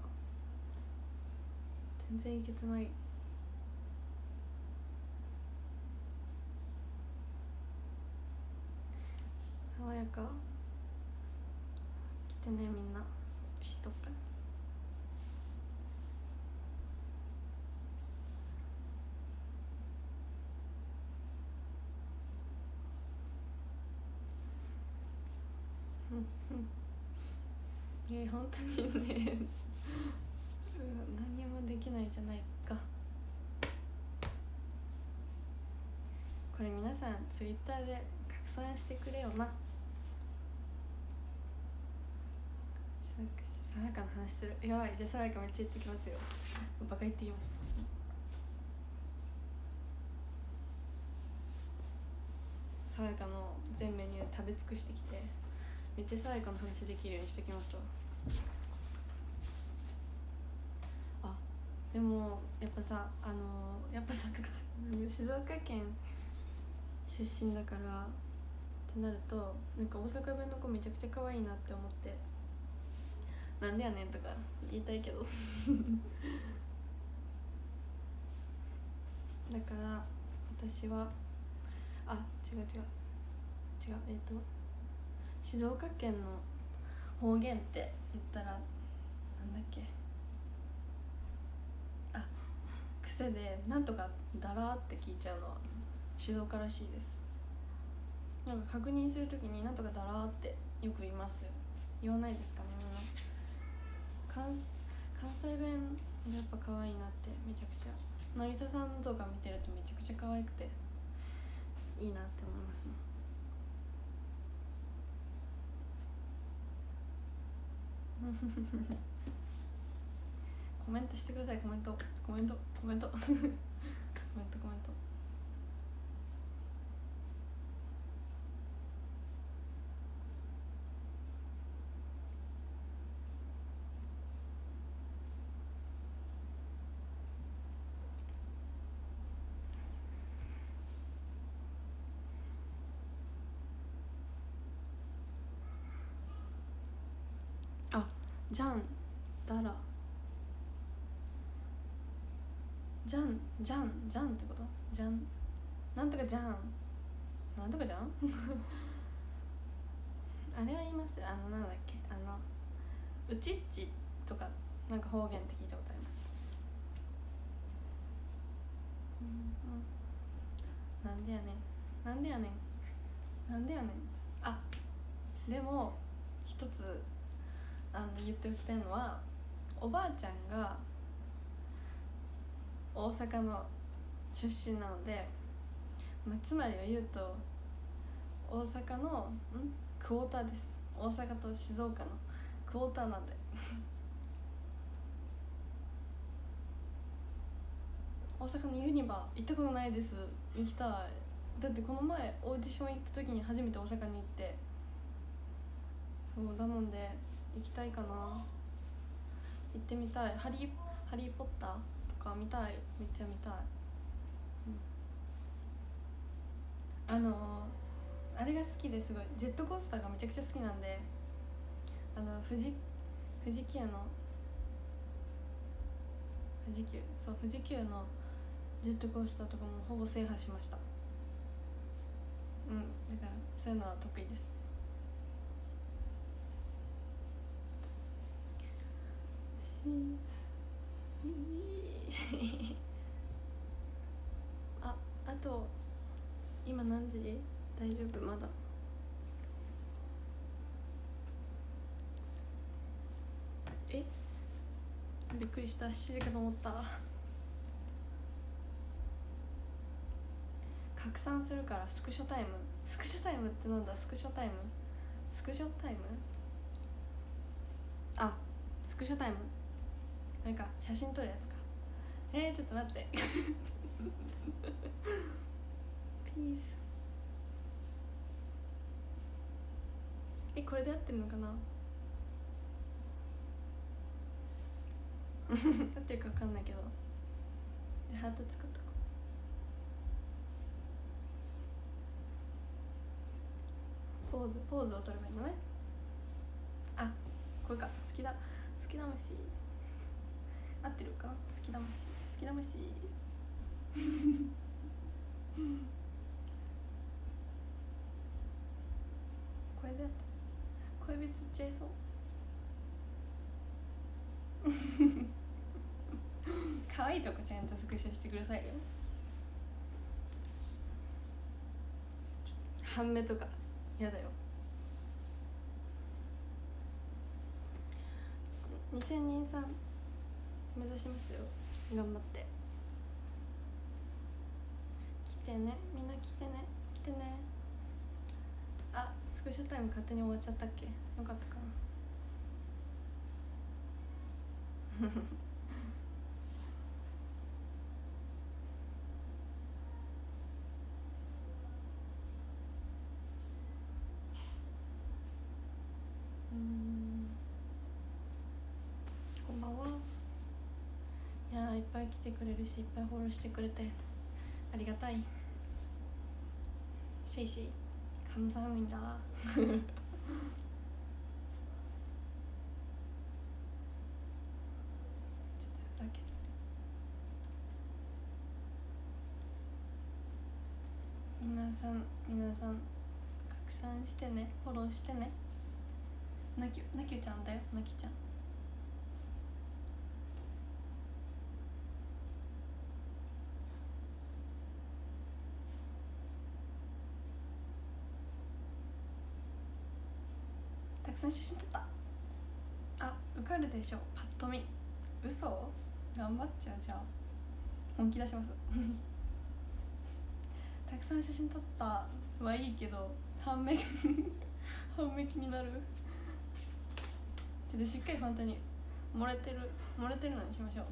全然行けてない。爽やか来てね、みんな静岡に。本当にね何もできないじゃないか。これ皆さんツイッターで拡散してくれよな。爽やかな話する。やばい、じゃあ爽やかめっちゃ言ってきますよ。バカ言ってきます。爽やかの全メニュー食べ尽くしてきて、めっちゃ爽やかな話できるようにしてきますわ。あ、でもやっぱさ静岡県出身だからってなると、なんか大阪弁の子めちゃくちゃ可愛いなって思って、なんでやねんとか言いたいけどだから私は違う静岡県の方言って言ったらなんだっけ、癖でなんとかだらーって聞いちゃうのは静岡らしいです。なんか確認するときになんとかだらーってよく言いますよ。言わないですかね、みんな。関西弁やっぱ可愛いなってめちゃくちゃ、渚さんの動画見てるとめちゃくちゃ可愛くていいなって思いますもん。コメントしてください。コメントコメントじゃんだらじゃんってこと。じゃんなんとかじゃんなんとかじゃんあれは言いますよ。なんだっけ、うちっちとかなんか方言って聞いたことあります。なんでやねん。でも一つ言っておきたいのは、おばあちゃんが大阪の出身なので、つまりは言うと大阪のクォーターです。大阪と静岡のクォーターなんで大阪のユニバ行ったことないです。行きたい。だってこの前オーディション行った時に初めて大阪に行って、そうだもんで行きたいかな。行ってみたい。ハリーポッターとか見たい。めっちゃ見たい。あれが好きで、すごいジェットコースターがめちゃくちゃ好きなんで、富士急の富士急、そう富士急のジェットコースターとかもほぼ制覇しました。だからそういうのは得意です。あと今何時？大丈夫？まだびっくりした。7時かと思った。拡散するからスクショタイムってなんだ？スクショタイムスクショタイムなんか写真撮るやつか。ちょっと待ってピース。これで合ってるのかな合ってるか分かんないけど、ハート作っとこう。ポーズを取ればいいのね。これか。好きだ虫合ってるか。好きだ虫これでやって小指つっちゃいそう可愛いとこちゃんとスクショしてくださいよ。半目とかやだよ。2000人さん目指しますよ。頑張って来てね、みんな来てね。スクショタイム勝手に終わっちゃったっけ。よかったかなこんばんは。いやいっぱい来てくれるし、いっぱいフォローしてくれてありがたい。シェイシェイ감사합니다ちょっとふざけする。皆さん拡散してね、フォローしてね。なきゅちゃんだよ、なきちゃん。たくさん写真撮った。受かるでしょ、パッと見。嘘？頑張っちゃう。じゃあ本気出しますたくさん写真撮ったはいいけど半目気になる。ちょっとしっかり本当に漏れてるのにしましょう。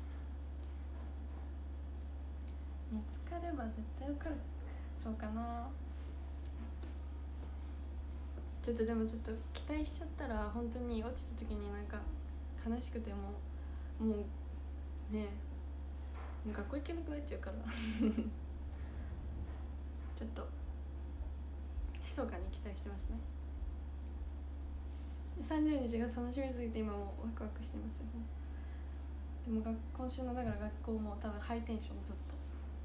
見つかれば絶対受かる。そうかな。ちょっとでもちょっと期待しちゃったら本当に落ちた時になんか悲しくてもうねもう学校行けなくなっちゃうからちょっと密かに期待してますね。30日が楽しみすぎて今もワクワクしてますよ。でも今週のだから学校も多分ハイテンションずっと。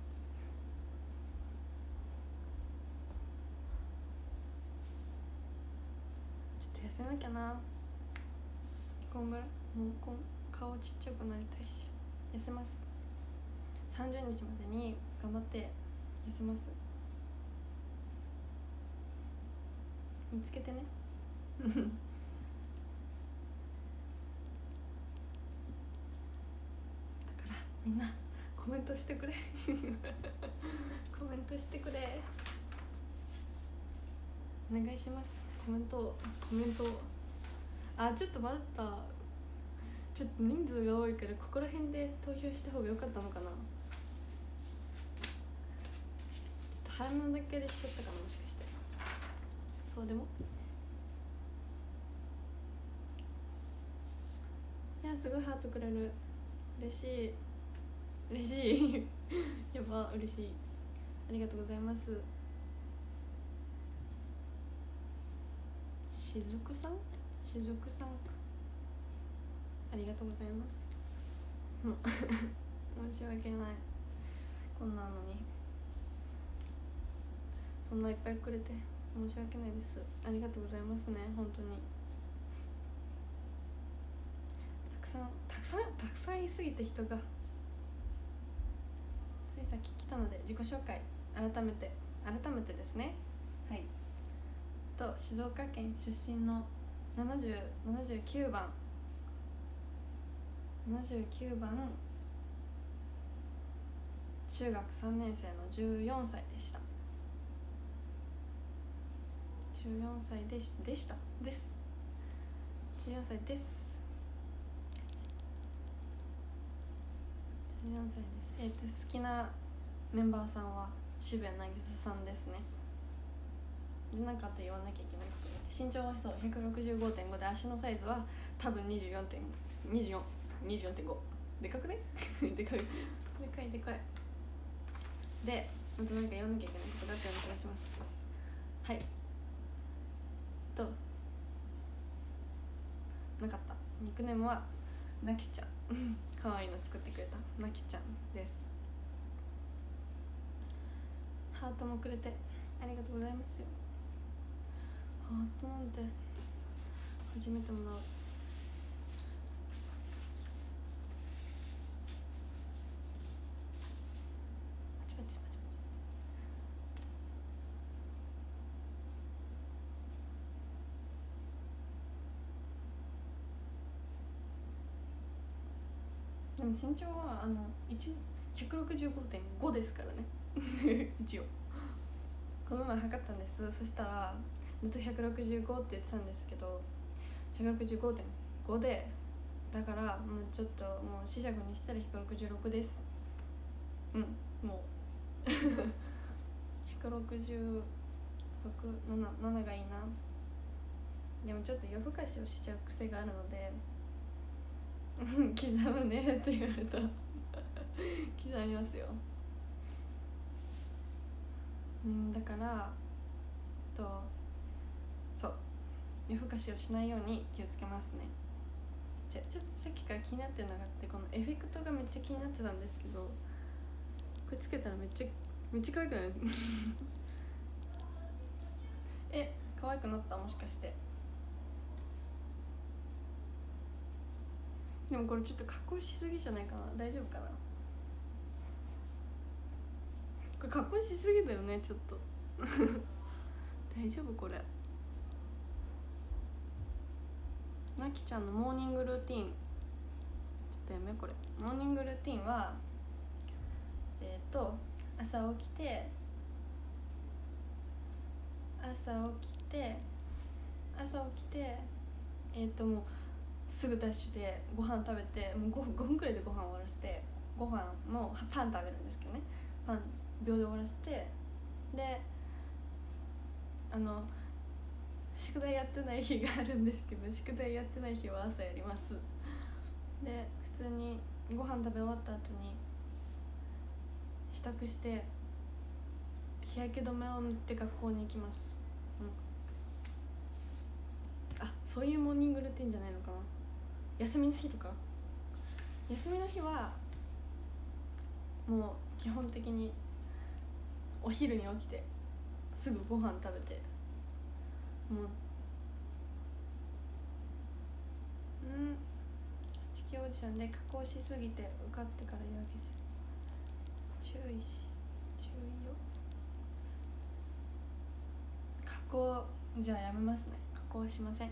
痩せなきゃな。こんぐらいもう顔ちっちゃくなりたいし痩せます。30日までに頑張って痩せます。見つけてねだからみんなコメントしてくれコメントしてくれ、お願いします。コメントちょっと待った。ちょっと人数が多いからここら辺で投票した方が良かったのかな。ちょっと早めのだけでしちゃったかな、もしかして。そうでもいやすごいハートくれる。嬉しいやば嬉しい。ありがとうございます。しずくさんありがとうございます。 申し訳ない、こんなのにそんないっぱいくれて申し訳ないです。ありがとうございますね、本当にたくさん言いすぎて人がついさっき来たので自己紹介改めてですね。はいと、静岡県出身の79番中学3年生の14歳でした。14歳です14歳です。14歳です。好きなメンバーさんは渋谷渚さんですね。で、なんかあと言わなきゃいけないことがあって、身長はそう 165.5 で、足のサイズは多分 24.5 でかくねでかいで、あとなんか言わなきゃいけないことがあったような気がします。はいと、なかった。ニックネームはなきちゃんかわいいの作ってくれたなきちゃんです。ハートもくれてありがとうございますよ。ハートなんて初めてもらう。パチパチパチパチ。でも身長は一応 165.5 ですからね一応この前測ったんです。そしたらずっと165って言ってたんですけど 165.5 で、だからもうちょっともう四捨五にしたら166です。もう166、7がいいな。でもちょっと夜更かしをしちゃう癖があるので刻むねって言われた刻みますよ。だからそう夜更かしをしないように気をつけますね。じゃあちょっとさっきから気になってるのがあって、このエフェクトがめっちゃ気になってたんですけど、これつけたらめっちゃ可愛くない可愛くなった？もしかして。でもこれちょっと加工しすぎじゃないかな。大丈夫かな。これ加工しすぎだよね、ちょっと大丈夫これ。なきちゃんのモーニングルーティン、ちょっとやめこれ。モーニングルーティンは朝起きてもうすぐダッシュでご飯食べて、もう5分くらいでご飯終わらせて、ご飯もパン食べるんですけどね、パン秒で終わらせて、で宿題やってない日があるんですけど、宿題やってない日は朝やります。で普通にご飯食べ終わった後に支度して日焼け止めを塗って学校に行きます。そういうモーニングルーティンじゃないのかな。休みの日とか、休みの日はもう基本的にお昼に起きてすぐご飯食べて、もう地球オーディションで加工しすぎて受かってから言うわけです。注意よ。加工じゃあやめますね。加工はしません。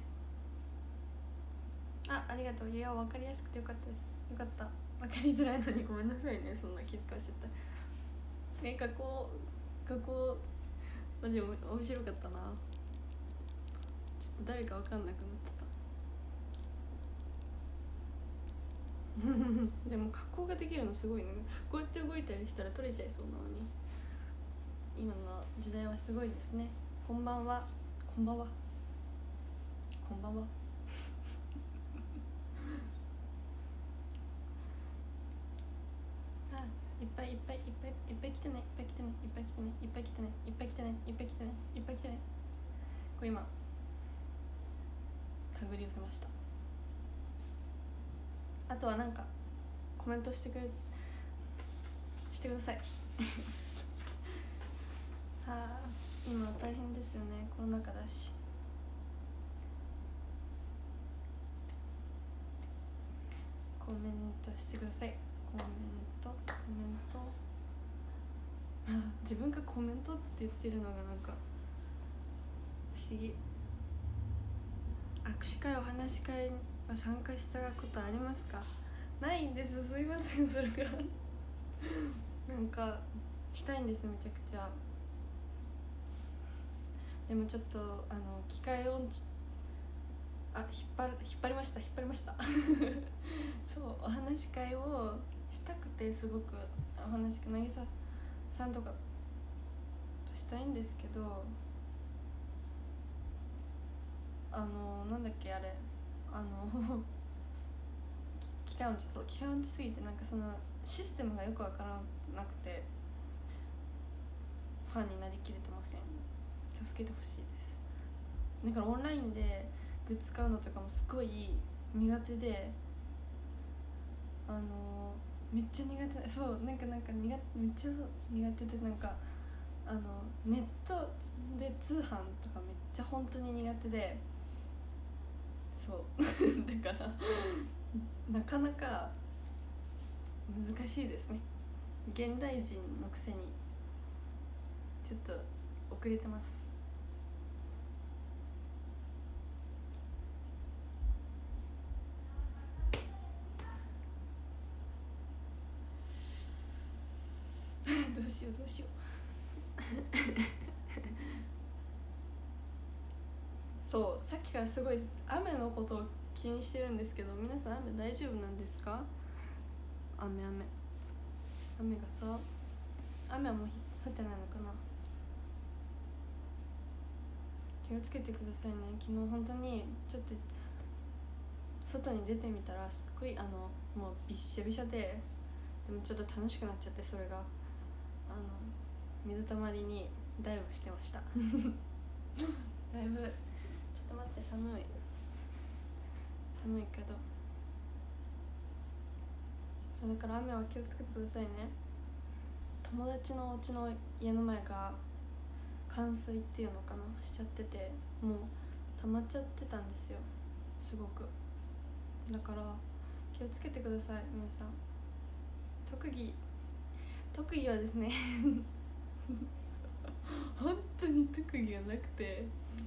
ありがとう。いや分かりやすくてよかったです。よかった。分かりづらいのにごめんなさいね、そんな気遣わしちゃった。加工マジ面白かったな。ちょっと誰か分かんなくなってたでも加工ができるのすごいね。こうやって動いたりしたら取れちゃいそうなのに。今の時代はすごいですね。こんばんは。いっぱい来てね。これ今手繰り寄せました。あとはなんかコメントしてくださいはあ、今大変ですよね、コロナ禍だし。コメントしてください。コメント自分がコメントって言ってるのがなんか不思議。握手会お話し会は参加したことありますか？ないんです、すいません。それがなんかしたいんです、めちゃくちゃ。でもちょっと機械音痴、引っ張りましたそうお話し会をしたくて、すごくお話し渚さんとかとしたいんですけど、なんだっけあれ機械音痴すぎて、なんかそのシステムがよくわからなくてファンになりきれてません。助けてほしいです。だからオンラインでグッズ買うのとかもすごい苦手で、めっちゃ苦手。そうなんかめっちゃ苦手で、なんかネットで通販とかめっちゃ本当に苦手で、そうだからなかなか難しいですね。現代人のくせにちょっと遅れてますどうしようそうさっきからすごい雨のことを気にしてるんですけど、皆さん雨大丈夫なんですか？雨がさ、雨はもう降ってないのかな。気をつけてくださいね。昨日本当にちょっと外に出てみたらすっごいもうびっしゃびしゃで、でもちょっと楽しくなっちゃって、それが水たまりにダイブしてましただいぶちょっと待って、寒いけど、だから雨は気をつけてくださいね。友達のお家の家の前が冠水っていうのかな、しちゃってて、もう溜まっちゃってたんですよ、すごく。だから気をつけてください皆さん。特技はですね本当に特技がなくて、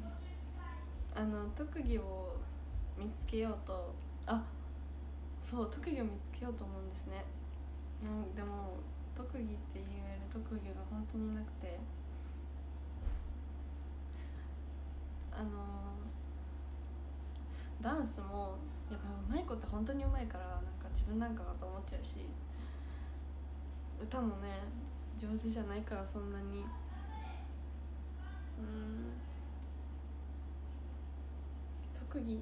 特技を見つけようと特技を見つけようと思うんですね。でも特技って言える特技が本当になくて、ダンスもやっぱ上手い子って本当に上手いから、なんか自分なんかだと思っちゃうし、歌もね上手じゃないから、そんなに特技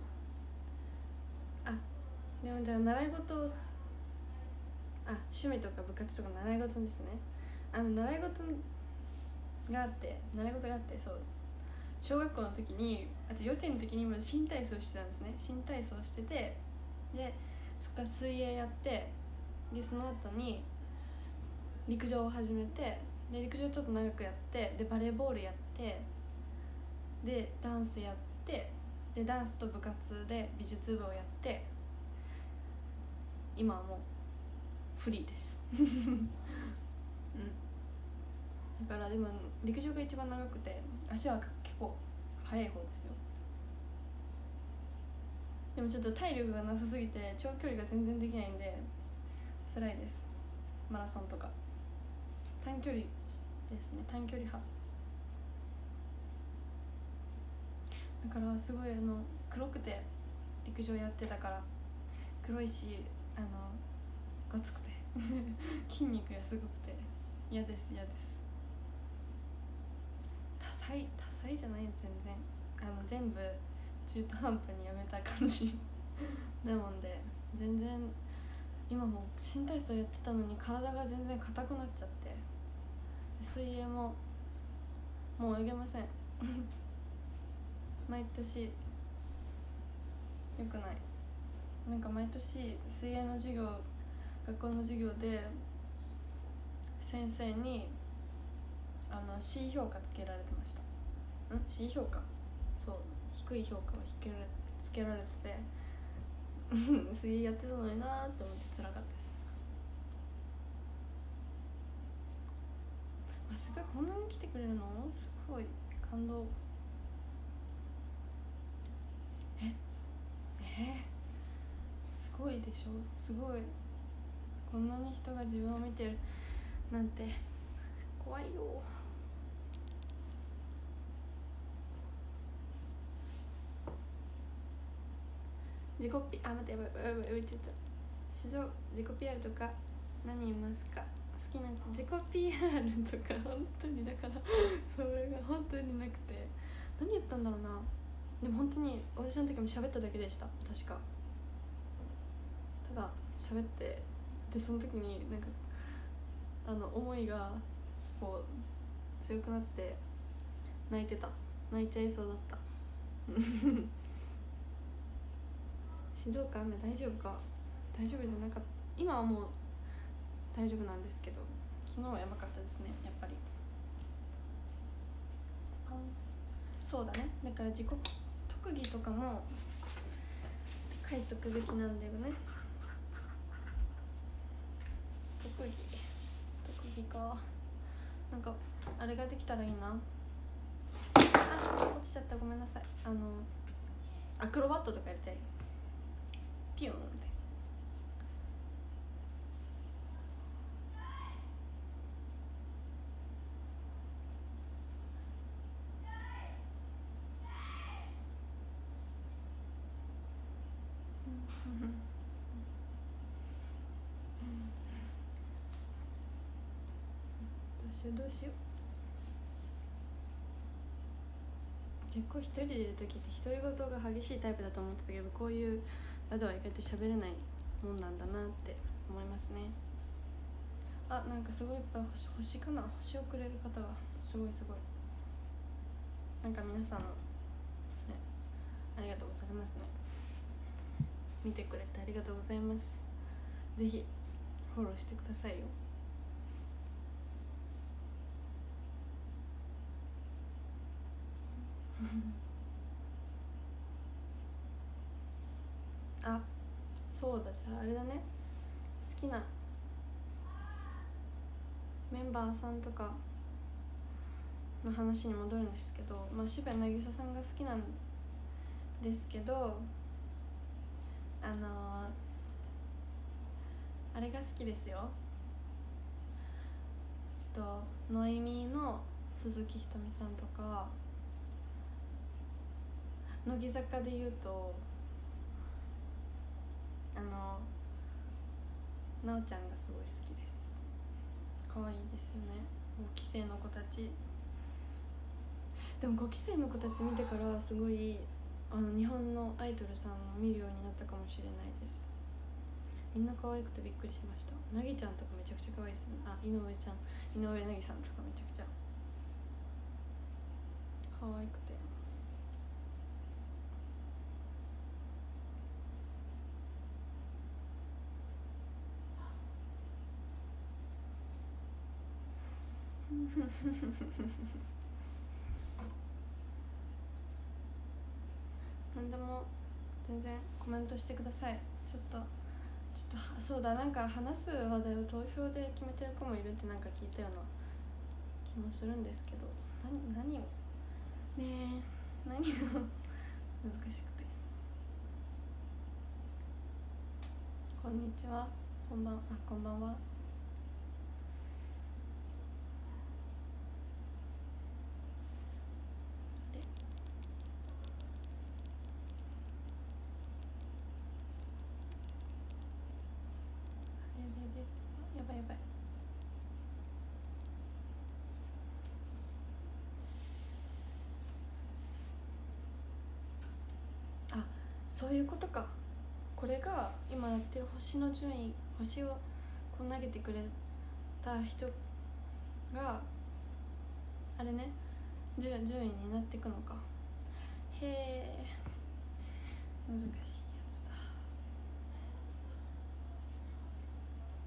でもじゃあ習い事を趣味とか部活とか習い事ですね。習い事があって、そう小学校の時に、あと幼稚園の時にも新体操してたんですね。新体操してて、でそこから水泳やって、でその後に陸上を始めて、で陸上ちょっと長くやって、でバレーボールやって、でダンスやって、でダンスと部活で美術部をやって、今はもうフリーですだからでも陸上が一番長くて、足は結構速い方ですよ。でもちょっと体力がなさすぎて長距離が全然できないんで辛いです。マラソンとか短距離ですね、短距離派だから、すごい黒くて、陸上やってたから黒いし、ごつくて筋肉がすごくて嫌です。多彩じゃないよ全然。全部中途半端にやめた感じなもんで、全然今も新体操やってたのに体が全然硬くなっちゃって、水泳ももう泳げません毎年よくない。なんか毎年水泳の授業学校の授業で先生にC 評価つけられてました。C 評価、そう、低い評価をつけられてて水泳やってたのになーって思って辛かったです。すごい、こんなに来てくれるのすごい感動。すごいでしょ。すごい、こんなに人が自分を見てるなんて怖いよ。自己ピ、待って、やばいちょっと市場自己 PR とか何いますか。好きな自己 PR とか本当に、だからそれが本当になくて、何言ったんだろうな。でも本当にオーディションの時も喋っただけでした。確かただ喋って、でその時になんか思いがこう強くなって泣いちゃいそうだった静岡雨大丈夫か。大丈夫じゃなかった。今はもう大丈夫なんですけど、昨日はやばかったですね、やっぱり。そうだね、だから自己特技とかも書いとくべきなんだよね。特技か、なんかあれができたらいいな。落ちちゃった、ごめんなさい。アクロバットとかやりたい。ピヨンって。どうしよう。結構一人でいる時って独り言が激しいタイプだと思ってたけど、こういう場では意外と喋れないもんなんだなって思いますね。なんかすごいいっぱい星かな。星をくれる方がすごい。なんか皆さんもね、ありがとうございますね。見てくれてありがとうございます。ぜひフォローしてくださいよそうだ、じゃああれだね、好きなメンバーさんとかの話に戻るんですけど、渋谷渚さんが好きなんですけど、あれが好きですよ。ノイミーの鈴木ひとみさんとか、乃木坂で言うとなおちゃんがすごい好きです。可愛いですよね、5期生の子たち。でも5期生の子たち見てからすごい日本のアイドルさんを見るようになったかもしれないです。みんな可愛くてびっくりしました。なぎちゃんとかめちゃくちゃ可愛いですね。井上なぎさんとかめちゃくちゃ可愛くて何でも全然コメントしてください。ちょっとそうだ、なんか話す話題を投票で決めてる子もいるってなんか聞いたような気もするんですけど、何をねえ、何が難しくて。こんにちは、こんばんは。やばいそういうことか。これが今やってる星の順位、星をこう投げてくれた人があれね、順位になっていくのか。へえ、難しいやつだ。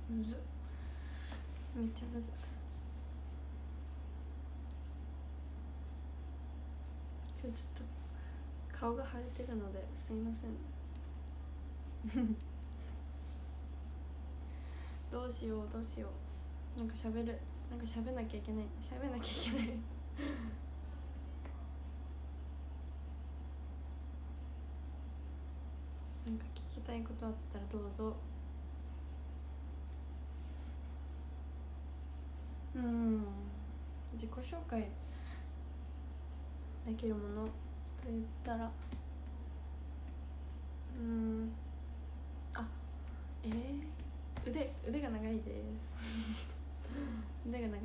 むずっ、めっちゃむずっ。今日ちょっと顔が腫れてるのですいませんどうしようどうしよう。なんか喋んなきゃいけないなんか聞きたいことあったらどうぞ。自己紹介できるものと言ったらあ、腕が長いです腕が長い。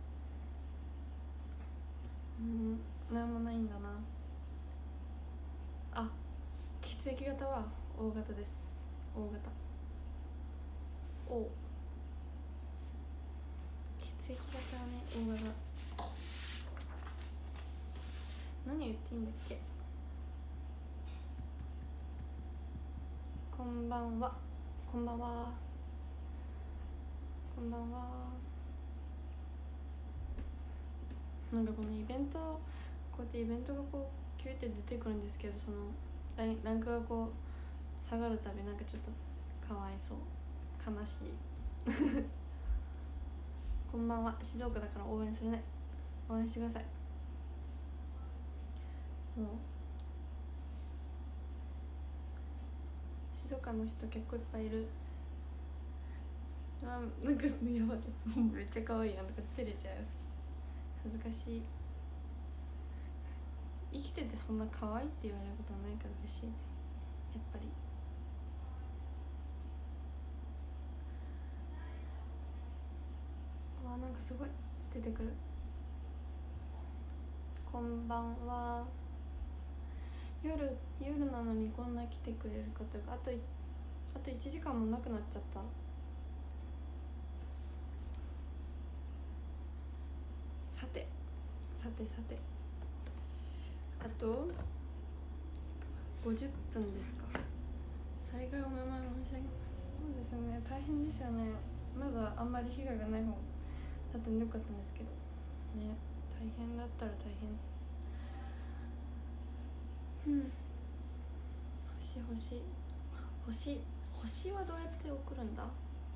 なんもないんだなあ。血液型は O 型です。 O 型。 O。 血液型はね O 型。何言っていいんだっけ。こんばんは。こんばんは。こんばんは。なんかこのイベント、こうやってイベントがこうキューって出てくるんですけど、そのランクがこう下がるたびなんかちょっとかわいそう、悲しいこんばんは。静岡だから応援するね。応援してください。もう静岡の人結構いっぱいいる。なんかやばいめっちゃ可愛い。なんか照れちゃう。恥ずかしい。生きててそんな可愛いって言われることはないから嬉しいね、やっぱり。なんかすごい出てくる。こんばんは。夜なのにこんな来てくれる方があと1時間もなくなっちゃった。さてあと50分ですか。災害お見舞い申し上げます。そうですね、大変ですよね。まだあんまり被害がない方だったんでよかったんですけどね。大変だったら大変。星はどうやって送るんだ。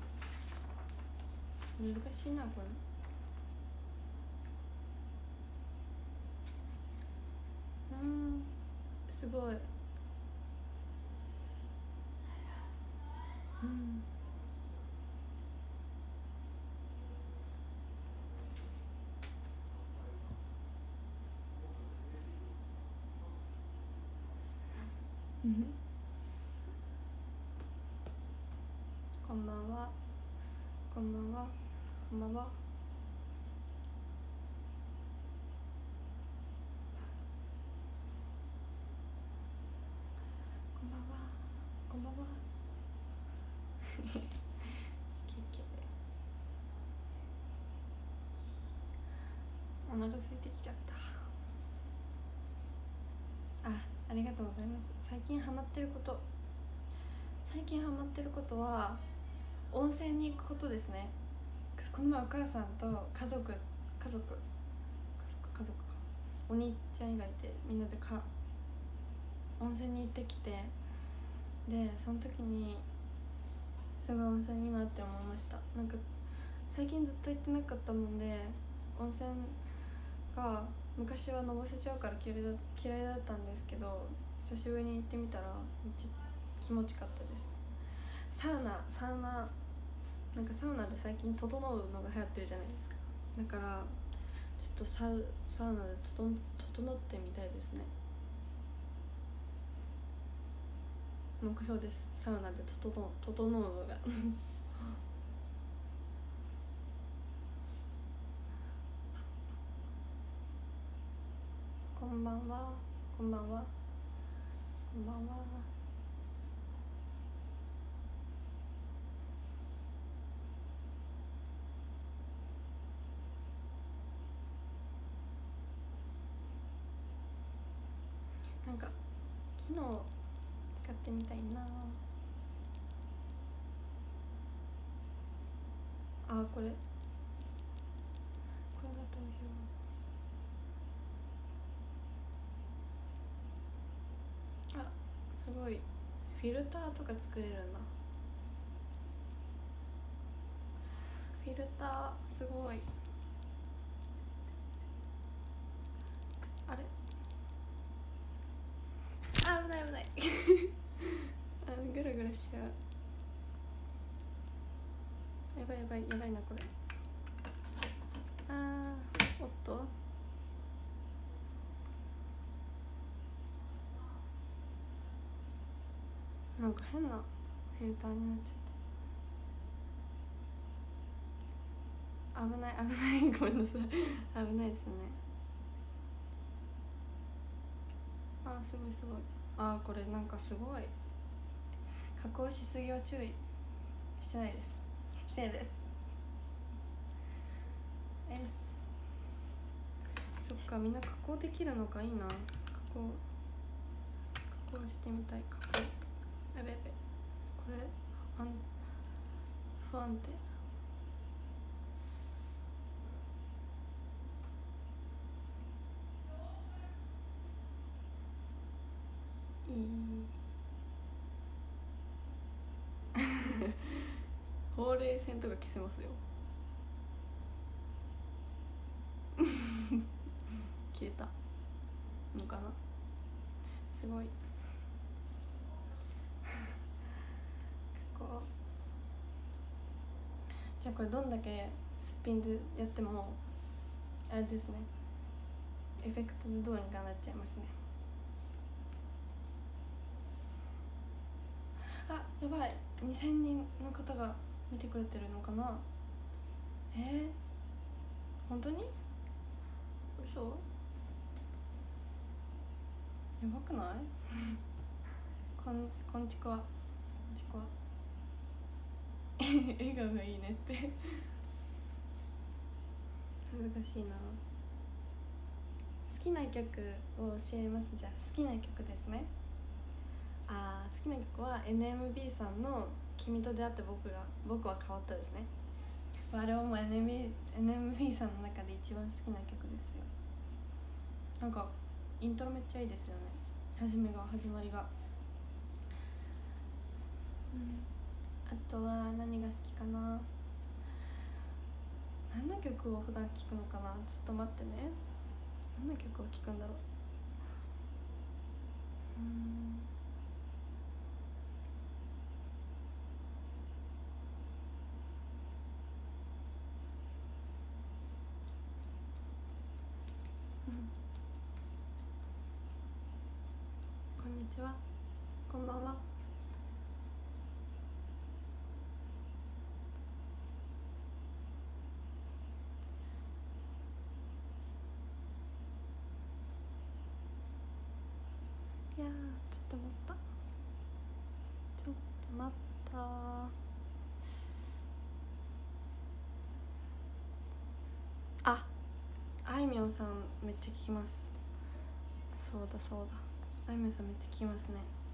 難しいなこれ。すごい。こんばんは。こんばんは。こんばんは。こんばんは。こんばんは。お腹空いてきちゃった。ありがとうございます。最近ハマってることは温泉に行くことですね。この前お母さんと家族かお兄ちゃん以外でみんなで温泉に行ってきて、でその時にすごい温泉いいなって思いました。なんか最近ずっと行ってなかったもんで、温泉が昔はのぼせちゃうから嫌いだったんですけど、久しぶりに行ってみたらめっちゃ気持ちよかったです。サウナなんかサウナで最近整うのが流行ってるじゃないですか。だからちょっとサウナで整ってみたいですね。目標です。サウナで整うのがこんばんは。こんばんは。こんばんは。なんか機能使ってみたいな。 あ、これが投票。あ、すごいフィルターとか作れるんだ。フィルターすごい。あれ、あ、危ない危ないぐるぐるしちゃう。やばいやばいやばいなこれ。おっと、なんか変なフィルターになっちゃった。危ない危ないごめんなさい危ないですね。すごいすごい。これなんかすごい加工しすぎは注意。してないですしてないです。そっか、みんな加工できるのか、いいな。加工してみたい。加工、やべやべ、これ不安定。いいほうれい線とか消せますよ消えたのかな。すごいこう、じゃあこれどんだけすっぴんでやってもあれですね、エフェクトでどうにかなっちゃいますね。やばい、2000人の方が見てくれてるのかな。本当に嘘。やばくないこんちくわ、笑顔がいいねって恥ずかしいな。好きな曲を教えます。じゃあ好きな曲ですね。好きな曲は NMB さんの君と出会って僕は変わったですね。あれはもう NMB さんの中で一番好きな曲ですよ。なんかイントロめっちゃいいですよね。始まりが、あとは何が好きかな。何の曲を普段聴くのかな。ちょっと待ってね。何の曲を聴くんだろう。こんにちは、こんばんは。いやちょっと待ったあいみょんさんめっちゃ聞きます。そうだあいみょんさんめっちゃ聞きますね。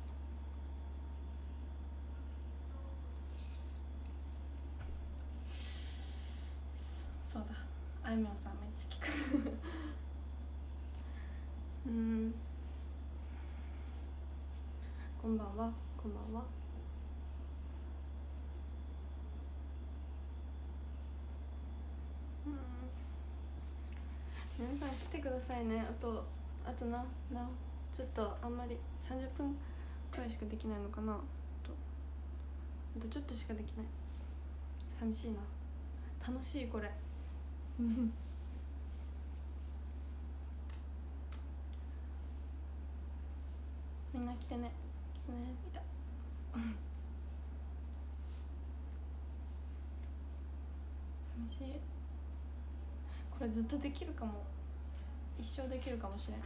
そうだ、あいみょんさんめっちゃ聞くこんばんは。皆さん来てくださいね。あとちょっとあんまり30分くらいしかできないのかな。あとちょっとしかできない。寂しいな。楽しいこれみんな来てねいた寂しい。これずっとできるかも。一生できるかもしれん。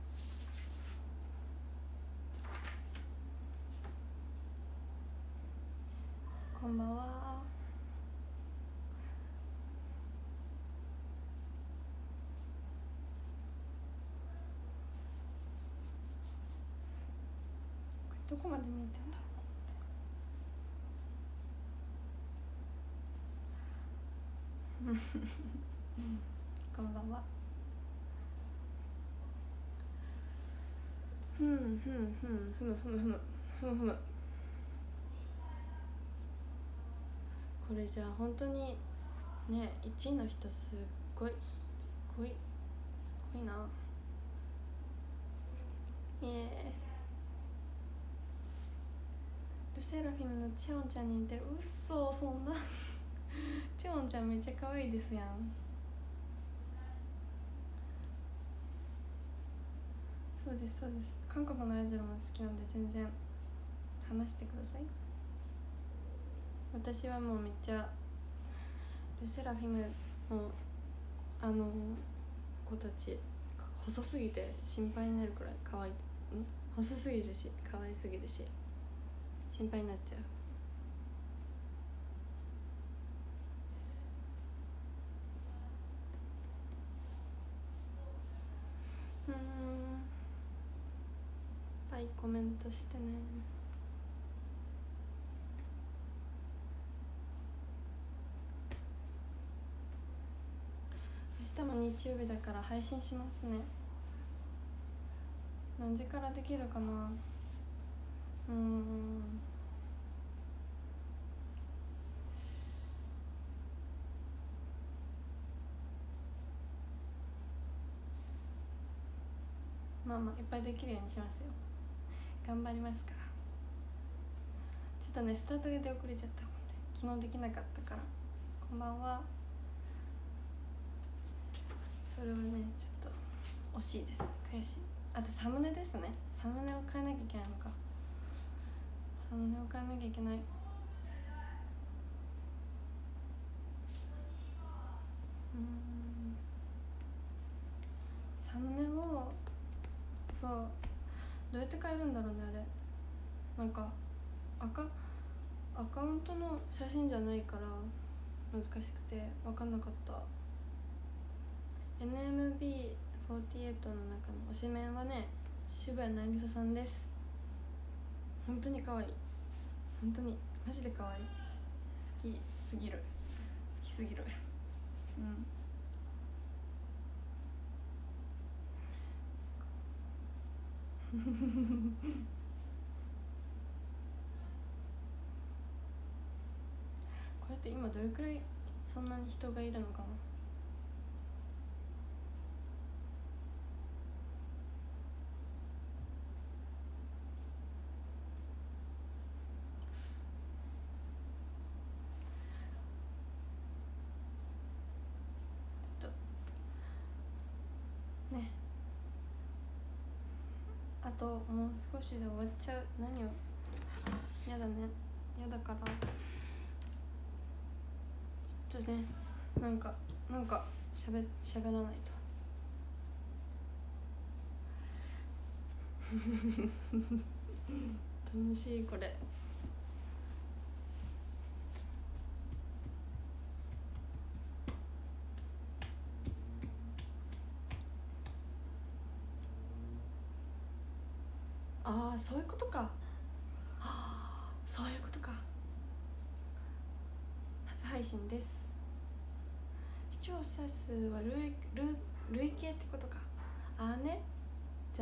こんばんは。どこまで見えてんだろこんばんは。ふむふむふむふむふむふむふむふむ。これじゃあ本当にね、1位の人すっごいすごいすごいな。ルセラフィムのチェオンちゃんに似てる。うっそ、そんなチェオンちゃんめっちゃ可愛いですやん。そうですそうです。韓国のアイドルも好きなんで全然話してください。私はもうめっちゃルセラフィムの子たち細すぎて心配になるくらい可愛い。細すぎるし可愛すぎるし心配になっちゃう。いっぱいコメントしてね。明日も日曜日だから配信しますね。何時からできるかな。まあまあいっぱいできるようにしますよ。頑張りますから。ちょっとねスタートで遅れちゃったもんで昨日できなかったから。こんばんは。それはねちょっと惜しいです。悔しい。あとサムネですね。サムネを変えなきゃいけないのか。サムネを変えなきゃいけない。サムネをそうどうやって変えるんだろうね。あれなんかアカウントの写真じゃないから難しくて分かんなかった。 NMB48 の中の推しメンはね渋谷渚さんです。本当に可愛い。本当にマジで可愛い。好きすぎる。好きすぎるこれって今どれくらいそんなに人がいるのかな。ちょっとねあともう少しで終わっちゃう。何をやだね。やだからちょっとねなんか喋らないと楽しいこれ。ああそういうことか。そういうことか。初配信です。視聴者数は累計ってことか。ああね。じゃあ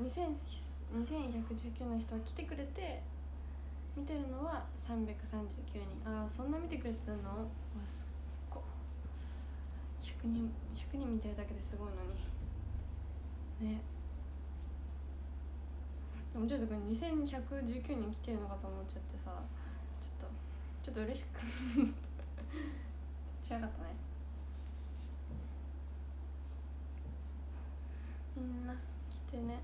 2119の人は来てくれて見てるのは339人。ああそんな見てくれてたの。わすっご100人見てるだけですごいのにね。でもちょっとこれ2119人来てるのかと思っちゃってさちょっと嬉しく違かったね。みんな来てね。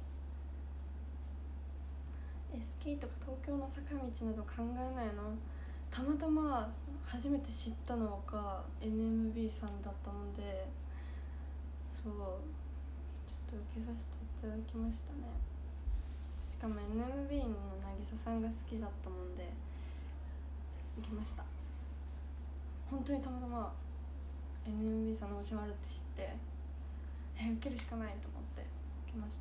SK とか東京の坂道など考えないの。たまたま初めて知ったのが NMB さんだったもんでそうちょっと受けさせていただきましたね。しかも NMB の渚さんが好きだったもんで行きました。本当にたまたま NMB さんの推しもあるって知って受けるしかないと思って受けました。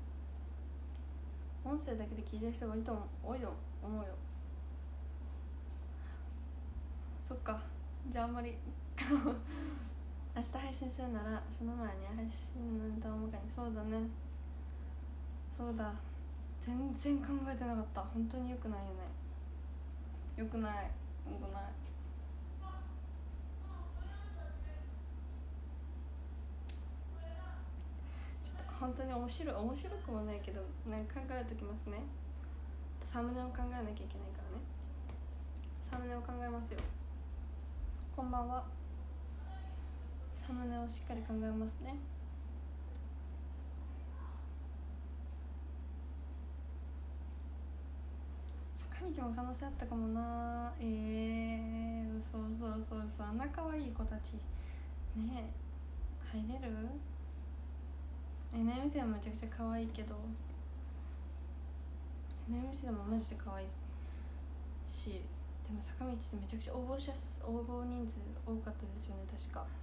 音声だけで聞いてる人が多いと思うよ。 そっか、じゃああんまり明日配信するならその前に配信なんだ思うかに。そうだね、そうだ、全然考えてなかった。本当に良くないよね。良くない、良くない。ちょっと本当に面白くもないけど、なんか考えときますね。サムネを考えなきゃいけないからね。サムネを考えますよ。こんばんは。サムネをしっかり考えますね。坂道も可能性あったかもな。そう、あんな可愛い子たちねえ、入れる？NMC はめちゃくちゃ可愛いけど、 NMC でもマジで可愛いし、でも坂道ってめちゃくちゃ応募人数多かったですよね、確か。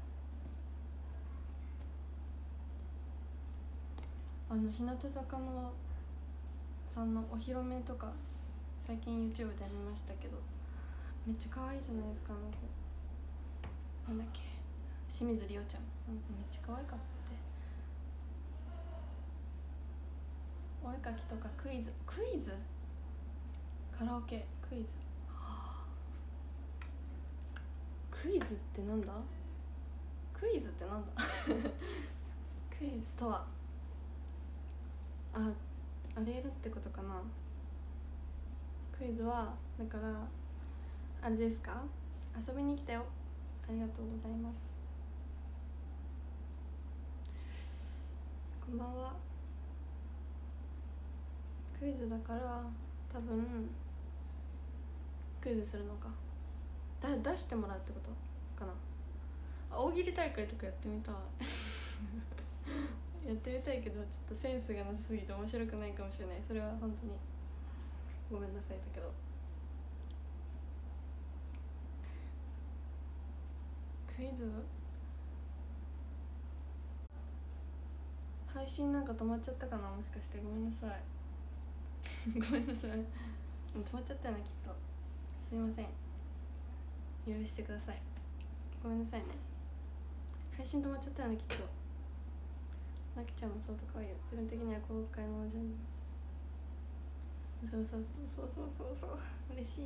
日向坂のさんのお披露目とか最近 YouTube で見ましたけど、めっちゃ可愛いじゃないですか、あの子。なんだっけ、清水里央ちゃん、めっちゃ可愛かった。お絵かきとかクイズカラオケクイズ、クイズってなんだクイズとはあれやるってことかな。クイズはだからあれですか、遊びに来たよ、ありがとうございます。こんばんは。クイズだから多分クイズするのか、出してもらうってことかな。大喜利大会とかやってみたいやってみたいけど、ちょっとセンスがなさすぎて面白くないかもしれない。それは本当にごめんなさいだけど。クイズ配信なんか止まっちゃったかな、もしかして。ごめんなさいごめんなさい、止まっちゃったよねきっと。すいません、許してください。ごめんなさいね、配信止まっちゃったよねきっと。なきちゃんもそうとかわいいよ。自分的には公開のそう嬉しい。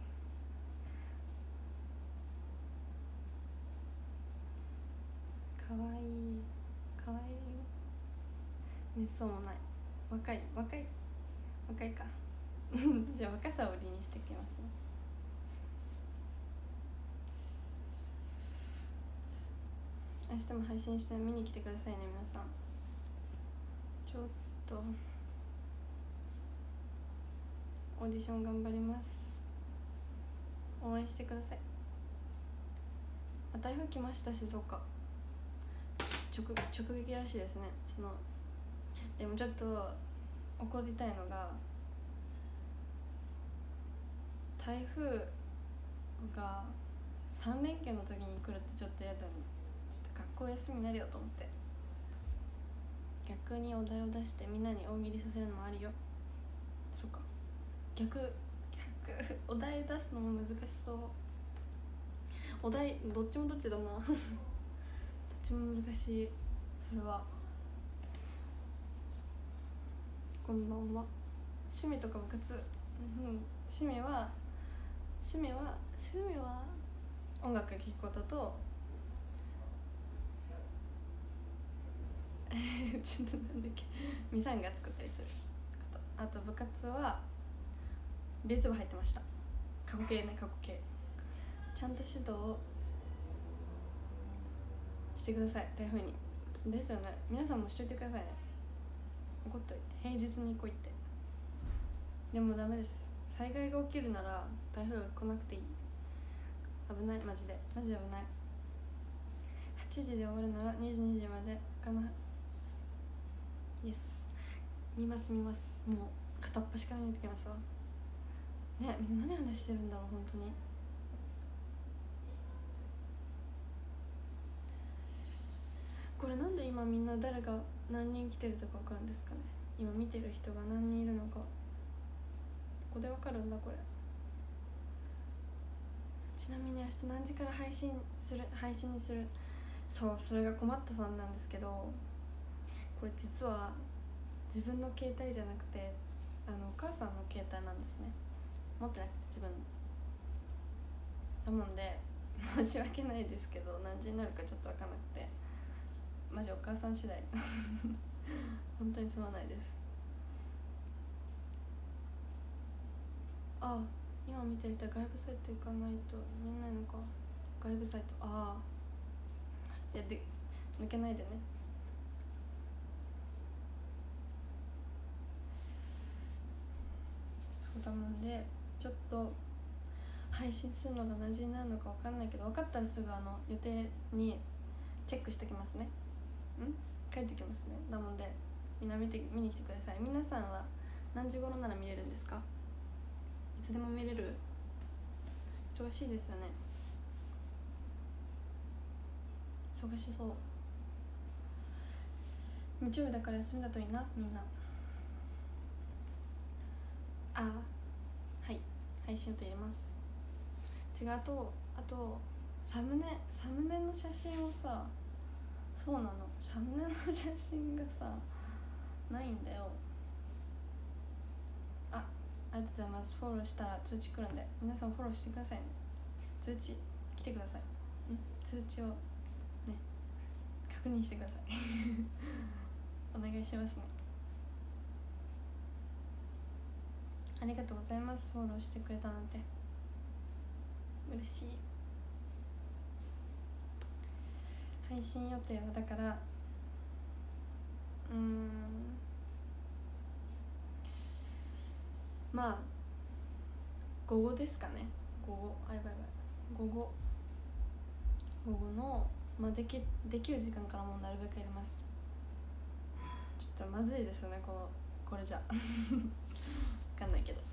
かわいいね。そうもない、若いかじゃあ若さを売りにしてきますね。明日も配信して見に来てくださいね皆さん。ちょっとオーディション頑張ります。応援してください。台風来ました、静岡。直撃らしいですね。でもちょっと怒りたいのが、台風が3連休の時に来るってちょっと嫌だね。ちょっと学校休みになるよと思って。逆にお題を出してみんなに大喜利させるのもあるよ。そっか、逆お題出すのも難しそう。お題どっちもどっちだなどっちも難しい。それはこんばんは。趣味とか部活、趣味は音楽聴くこととちょっとなんだっけ、ミサンが作ったりすること。あと部活は美術部入ってました。過去形ちゃんと指導をしてください、台風に。ですよね、皆さんもしといてくださいね。怒っといて、平日に来いって。でもダメです、災害が起きるなら台風来なくていい。危ない、マジで危ない。8時で終わるなら22時までかな。イエス、見ます。もう片っ端から見てきますわね。みんな何話してるんだろう本当に。これなんで今みんな誰が何人来てるとか分かるんですかね。今見てる人が何人いるのかここで分かるんだこれ。 ちなみに明日何時から配信にする。そう、それが困ったさんなんですけど、これ実は自分の携帯じゃなくてお母さんの携帯なんですね。持ってなくて自分だもんで申し訳ないですけど、何時になるかちょっと分かんなくて、マジお母さん次第本当にすまないです。あ、今見てる人は外部サイト行かないと見えないのか。外部サイト、ああ、いやで抜けないでね。そうだもんで、ちょっと配信するのが何時になるのか分かんないけど、分かったらすぐ予定にチェックしてきますね。書いてきますね。なのでみんな見に来てください。皆さんは何時頃なら見れるんですか？いつでも見れる？忙しいですよね。忙しそう。日曜日だから休みだといいな、みんな。はい、配信と入れます。違う、あとサムネの写真をさ、そうなの、サムネの写真がさないんだよ。ありがとうございます。フォローしたら通知来るんで、皆さんフォローしてくださいね。通知来てください。通知をね、確認してくださいお願いしますね。ありがとうございます。フォローしてくれたなんて嬉しい。配信予定はだからまあ午後ですかね。午後の、できる時間からもうなるべくやります。ちょっとまずいですよね、これじゃ分かんないけど。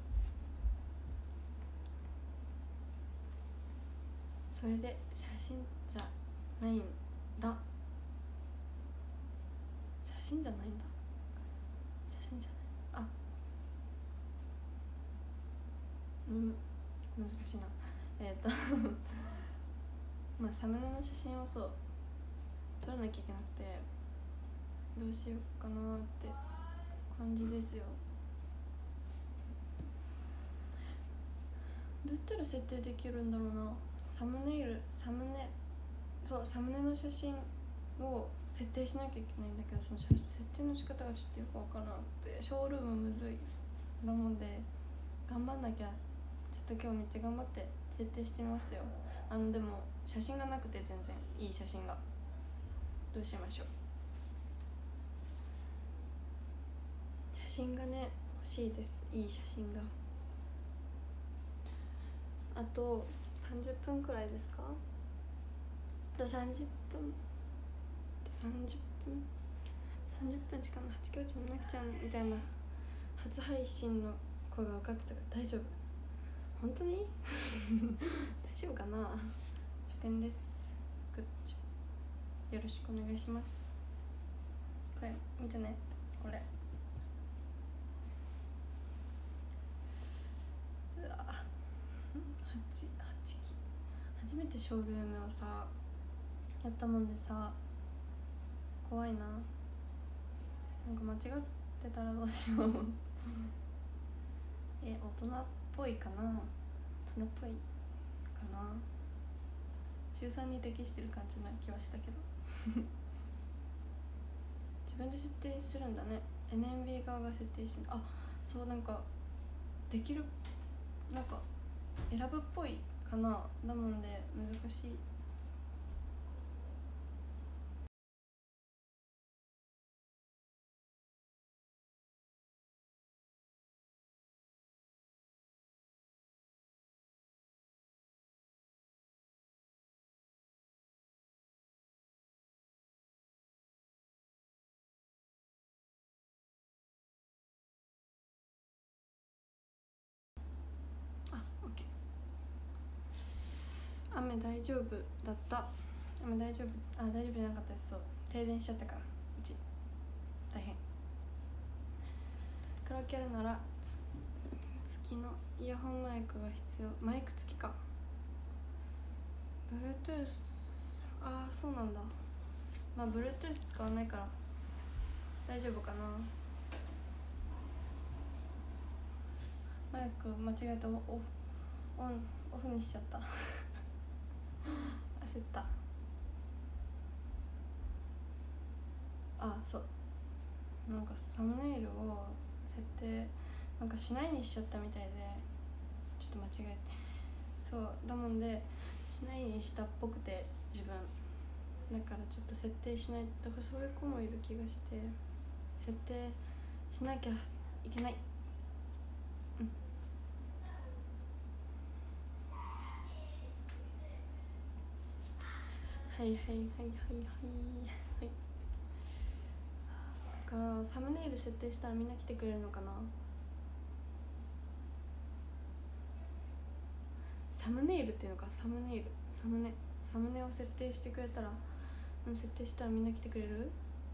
それで写真じゃないんだ。写真じゃないんだ。写真じゃない。難しいな。サムネの写真をそう撮らなきゃいけなくて、どうしようかなって感じですよ。どうやったら設定できるんだろうな。サムネの写真を設定しなきゃいけないんだけど、その設定の仕方がちょっとよくわからなくて、ショールームむずいなので頑張んなきゃ。ちょっと今日めっちゃ頑張って設定してみますよ。でも写真がなくて、全然いい写真が。どうしましょう。写真がね、欲しいです。いい写真が。あと30分くらいですか？あと30分しかも8キロちゃんなくちゃんみたいな初配信の声が分かってたから大丈夫？本当に大丈夫かな。初見です。グッチョ、よろしくお願いします。これ見てね。これうわ、8期初めてショールームをさやったもんでさ、怖いな。なんか間違ってたらどうしよう大人っぽいかな。大人っぽいかな。中3に適してる感じな気はしたけど自分で設定するんだね。 NMB 側が設定してそう、なんかできる、なんか選ぶっぽいかな。だもんで難しい。OK。雨大丈夫だった。雨大丈夫、大丈夫じゃなかったです。そう、停電しちゃったから、うち大変。カラオケやるなら月のイヤホンマイクが必要。マイク付きか。 Bluetooth、 ああそうなんだ。まあ Bluetooth 使わないから大丈夫かな。マイク間違えた、オフにしちゃった焦った。あ、そう、なんかサムネイルを設定なんかしないにしちゃったみたいで、ちょっと間違えて、そうだもんでしないにしたっぽくて、自分だからちょっと設定しない。だからそういう子もいる気がして、設定しなきゃいけない。うん。はいはいはいはいはいはい。だからサムネイル設定したらみんな来てくれるのかな。サムネイルっていうのか、サムネイル、サムネを設定してくれたら、設定したらみんな来てくれる。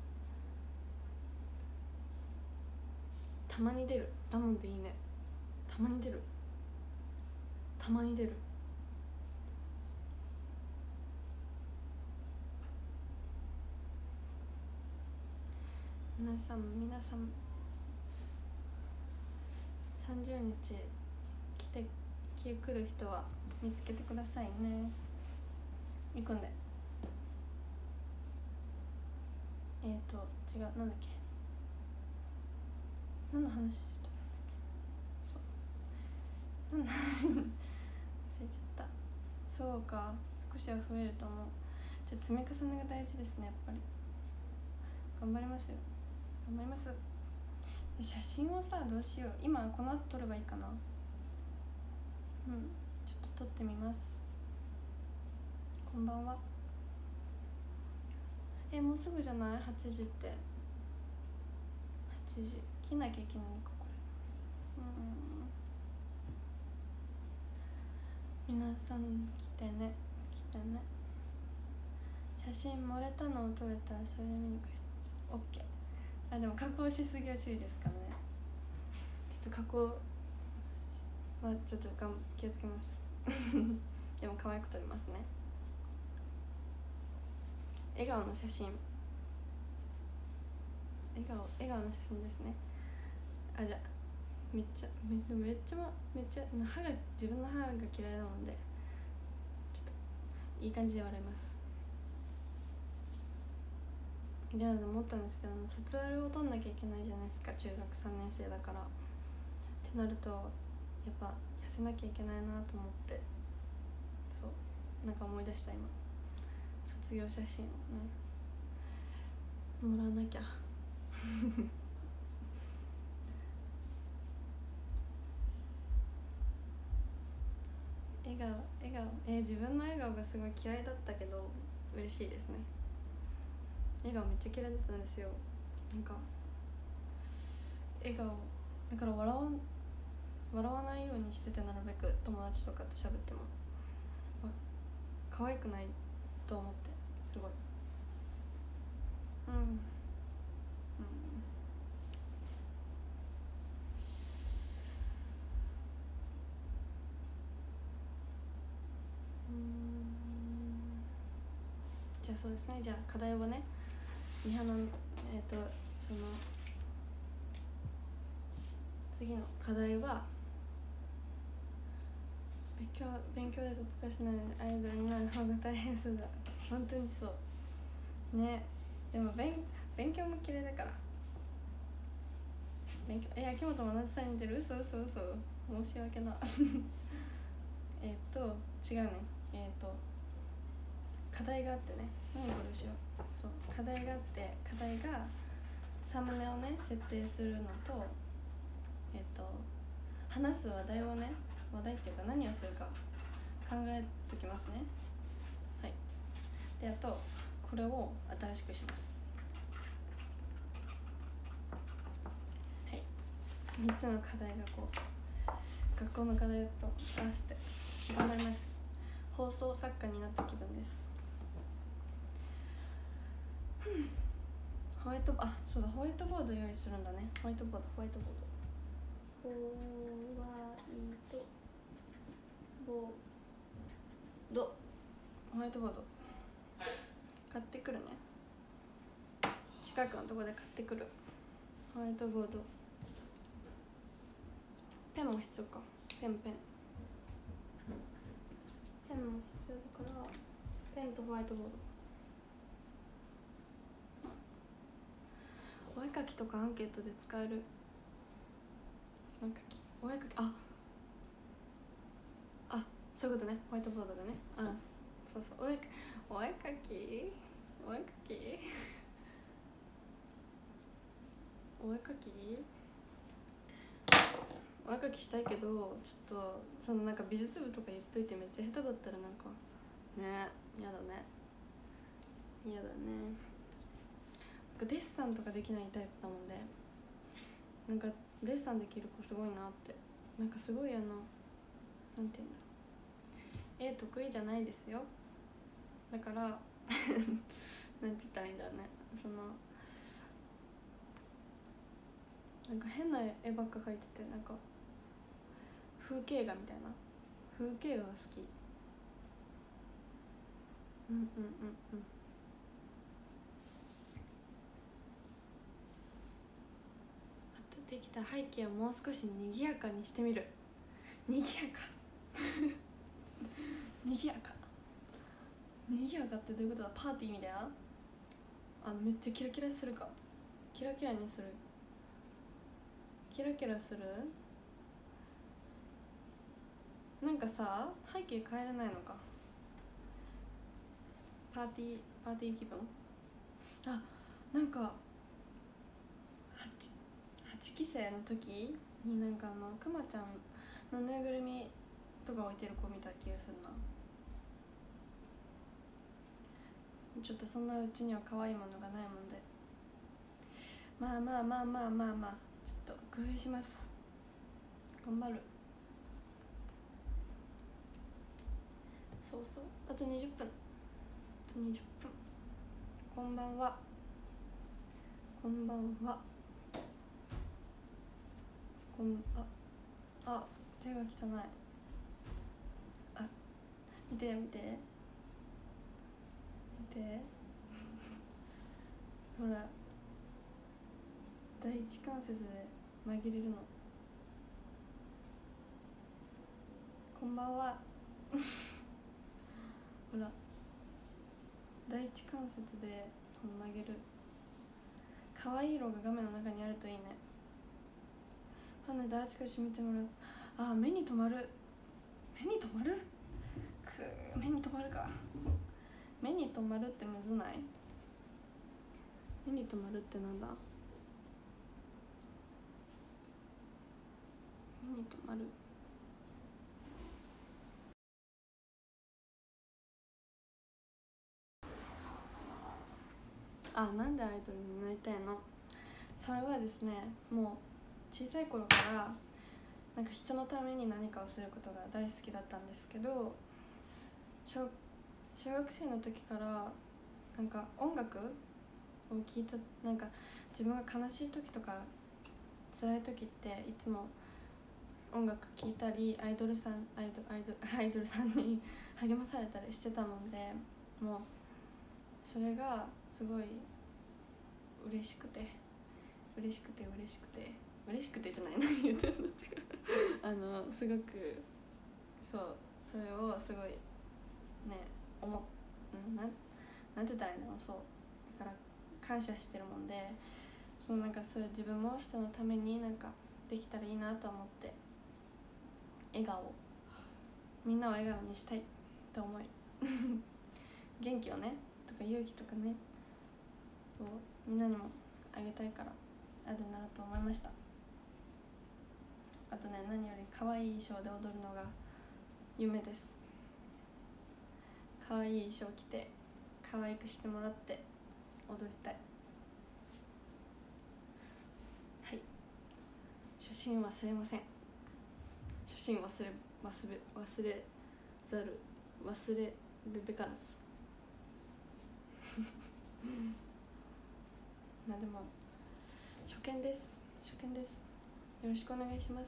たまに出るだもんでいいね。たまに出る、たまに出る。皆さん30日来る人は見つけてくださいね。行くんで、違う、なんだっけ、何の話してたんだっけ。そう、何の話忘れちゃった。そうか、少しは増えると思う。積み重ねが大事ですね、やっぱり。頑張りますよ、頑張ります。写真をさ、どうしよう、今この後撮ればいいかな。ちょっと撮ってみます。こんばんは。もうすぐじゃない？ 8 時って。8時切んなきゃいけないのか、これ。皆さん来てね、来てね。写真漏れたのを撮れたらそれで見に来る人 OK。 でも加工しすぎは注意ですからね。ちょっと加工はちょっと気をつけますでも可愛く撮りますね。笑顔の写真、笑顔の写真ですね。じゃあめっちゃ歯が、自分の歯が嫌いなもんで、ちょっといい感じで笑います。いや、思ったんですけど、卒アルを取んなきゃいけないじゃないですか、中学3年生だから。ってなるとやっぱ痩せなきゃいけないなと思って、そうなんか思い出した。今卒業写真をねもらわなきゃ笑顔、自分の笑顔がすごい嫌いだったけど嬉しいですね。笑顔めっちゃ嫌いだったんですよ。なんか笑顔だから笑わないようにしてて、なるべく友達とかと喋っても可愛くないと思って、すごい。じゃあそうですね、じゃあ課題をね、リハのその次の課題は勉強で突破しないアイドルになる方が大変そうだ。本当にそうね。でも勉強も嫌いだから。秋元真夏さんに似てる。そう申し訳な違うね。課題があってね、何これ後ろ。そう課題があって、課題がサムネをね設定するのと、話す話題をね、話題っていうか何をするか考えときますね。はい。で、あとこれを新しくします。はい。3つの課題がこう学校の課題と合わせて頑張ります。放送作家になった気分です。ホワイトボード用意するんだね。ホワイトボードホワイトボードホワイトボード買ってくるね。近くのとこで買ってくる。ホワイトボード、ペンも必要か。ペンも必要だから、ペンとホワイトボード。お絵かきとかアンケートで使える。お絵かき、そういうことね。ホワイトボードがね。そうそう、お絵かきお絵かきしたいけど、ちょっとそのなんか美術部とか言っといてめっちゃ下手だったらなんかね、嫌だね。なんかデッサンとかできないタイプだもんで、なんかデッサンできる子すごいなって。なんかすごいなんて言うんだろう、絵得意じゃないですよ。だからなんて言ったらいいんだろうね、そのなんか変な絵ばっか描いてて、なんか風景画みたいな、風景画が好き。あとできた背景をもう少し賑やかにしてみる。賑やか賑やかってどういうことだ。パーティーみたいな。めっちゃキラキラするか。キラキラする。なんかさ、背景変えれないのか。パーティー気分。なんか8期生の時になんかくまちゃんのぬいぐるみとか置いてる子見た気がするな。ちょっとそんなうちには可愛いものがないもんで、まあちょっと工夫します。頑張る。そうあと20分。こんばんは。手が汚い。見てほら、第一関節で紛れるの。こんばんはほら、第一関節で曲げる。可愛い色が画面の中にあるといいね。ファンであちこち見てもらう。目に留まる目に留まるか。目に留まるってむずない？目に留まるってなんだ？目に留まる。なんでアイドルになりたいの？それはですね、もう小さい頃からなんか人のために何かをすることが大好きだったんですけど、小学生の時からなんか音楽を聴いた、なんか自分が悲しい時とか辛い時っていつも音楽聴いたりアイドルさんに励まされたりしてたもんで、もうそれがすごい嬉しくてじゃない、何言ってんの違うすごくそれをすごいね、なんて言ったらいいの、そうだから感謝してるもんで、なんかそういう自分も人のためになんかできたらいいなと思って、みんなを笑顔にしたいと思い元気をねとか勇気とかねをみんなにもあげたいからアイドルになろうと思いました。あとね、何より可愛い衣装で踊るのが夢です。可愛い衣装着て可愛くしてもらって踊りたい。はい、初心忘れません。初心忘れるべからずまあでも初見です。よろしくお願いします。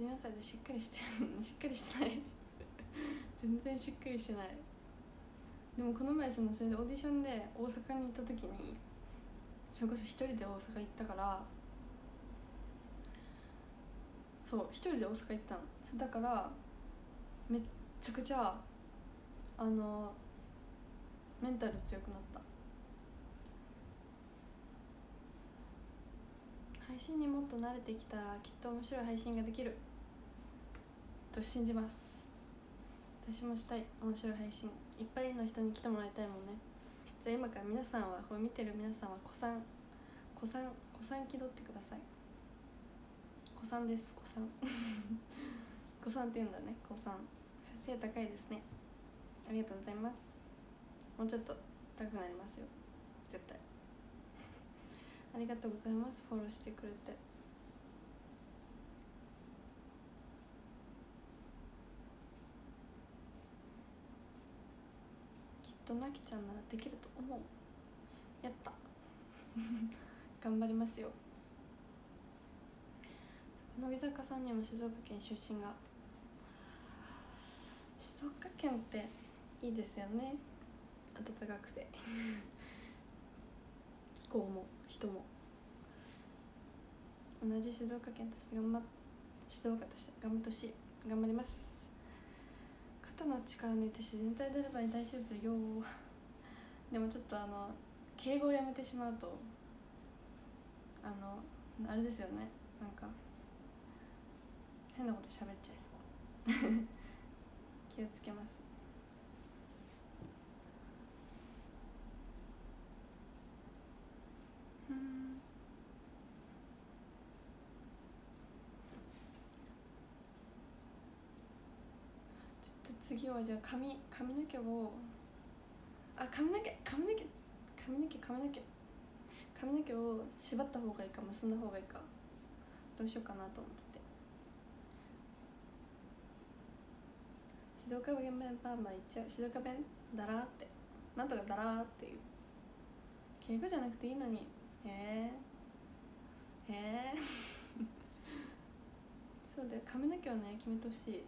14歳でしっかりしてるのしっかりしてない全然しっかりしてない。でもこの前それでオーディションで大阪に行った時にそれこそ一人で大阪行ったから、そう一人で大阪行ったのだからめっちゃくちゃメンタル強くなった。配信にもっと慣れてきたらきっと面白い配信ができると信じます。私もしたい面白い配信、いっぱいの人に来てもらいたいもんね。じゃあ今から皆さんはこれ見てる皆さんは子さん気取ってください。子さんです子さん子さんって言うんだね。子さん背高いですね。ありがとうございます。もうちょっと高くなりますよ絶対ありがとうございます。フォローしてくれて。きっとなきちゃんならできると思う。やった頑張りますよ。乃木坂さんにも静岡県出身が。静岡県っていいですよね。暖かくて気候も人も。同じ静岡県として静岡として頑張ってほしい。頑張ります。肩の力抜いて自然体出れば大丈夫よでもちょっと敬語をやめてしまうとあれですよね、なんか変なこと喋っちゃいそう気をつけます。ちょっと次はじゃあ髪の毛を髪の毛を縛った方がいいか結んだ方がいいかどうしようかなと思ってて。静岡弁パーマいっちゃう。静岡弁だらーってなんとかだらーっていう敬語じゃなくていいのに。そうだよ、髪の毛をね決めてほしい。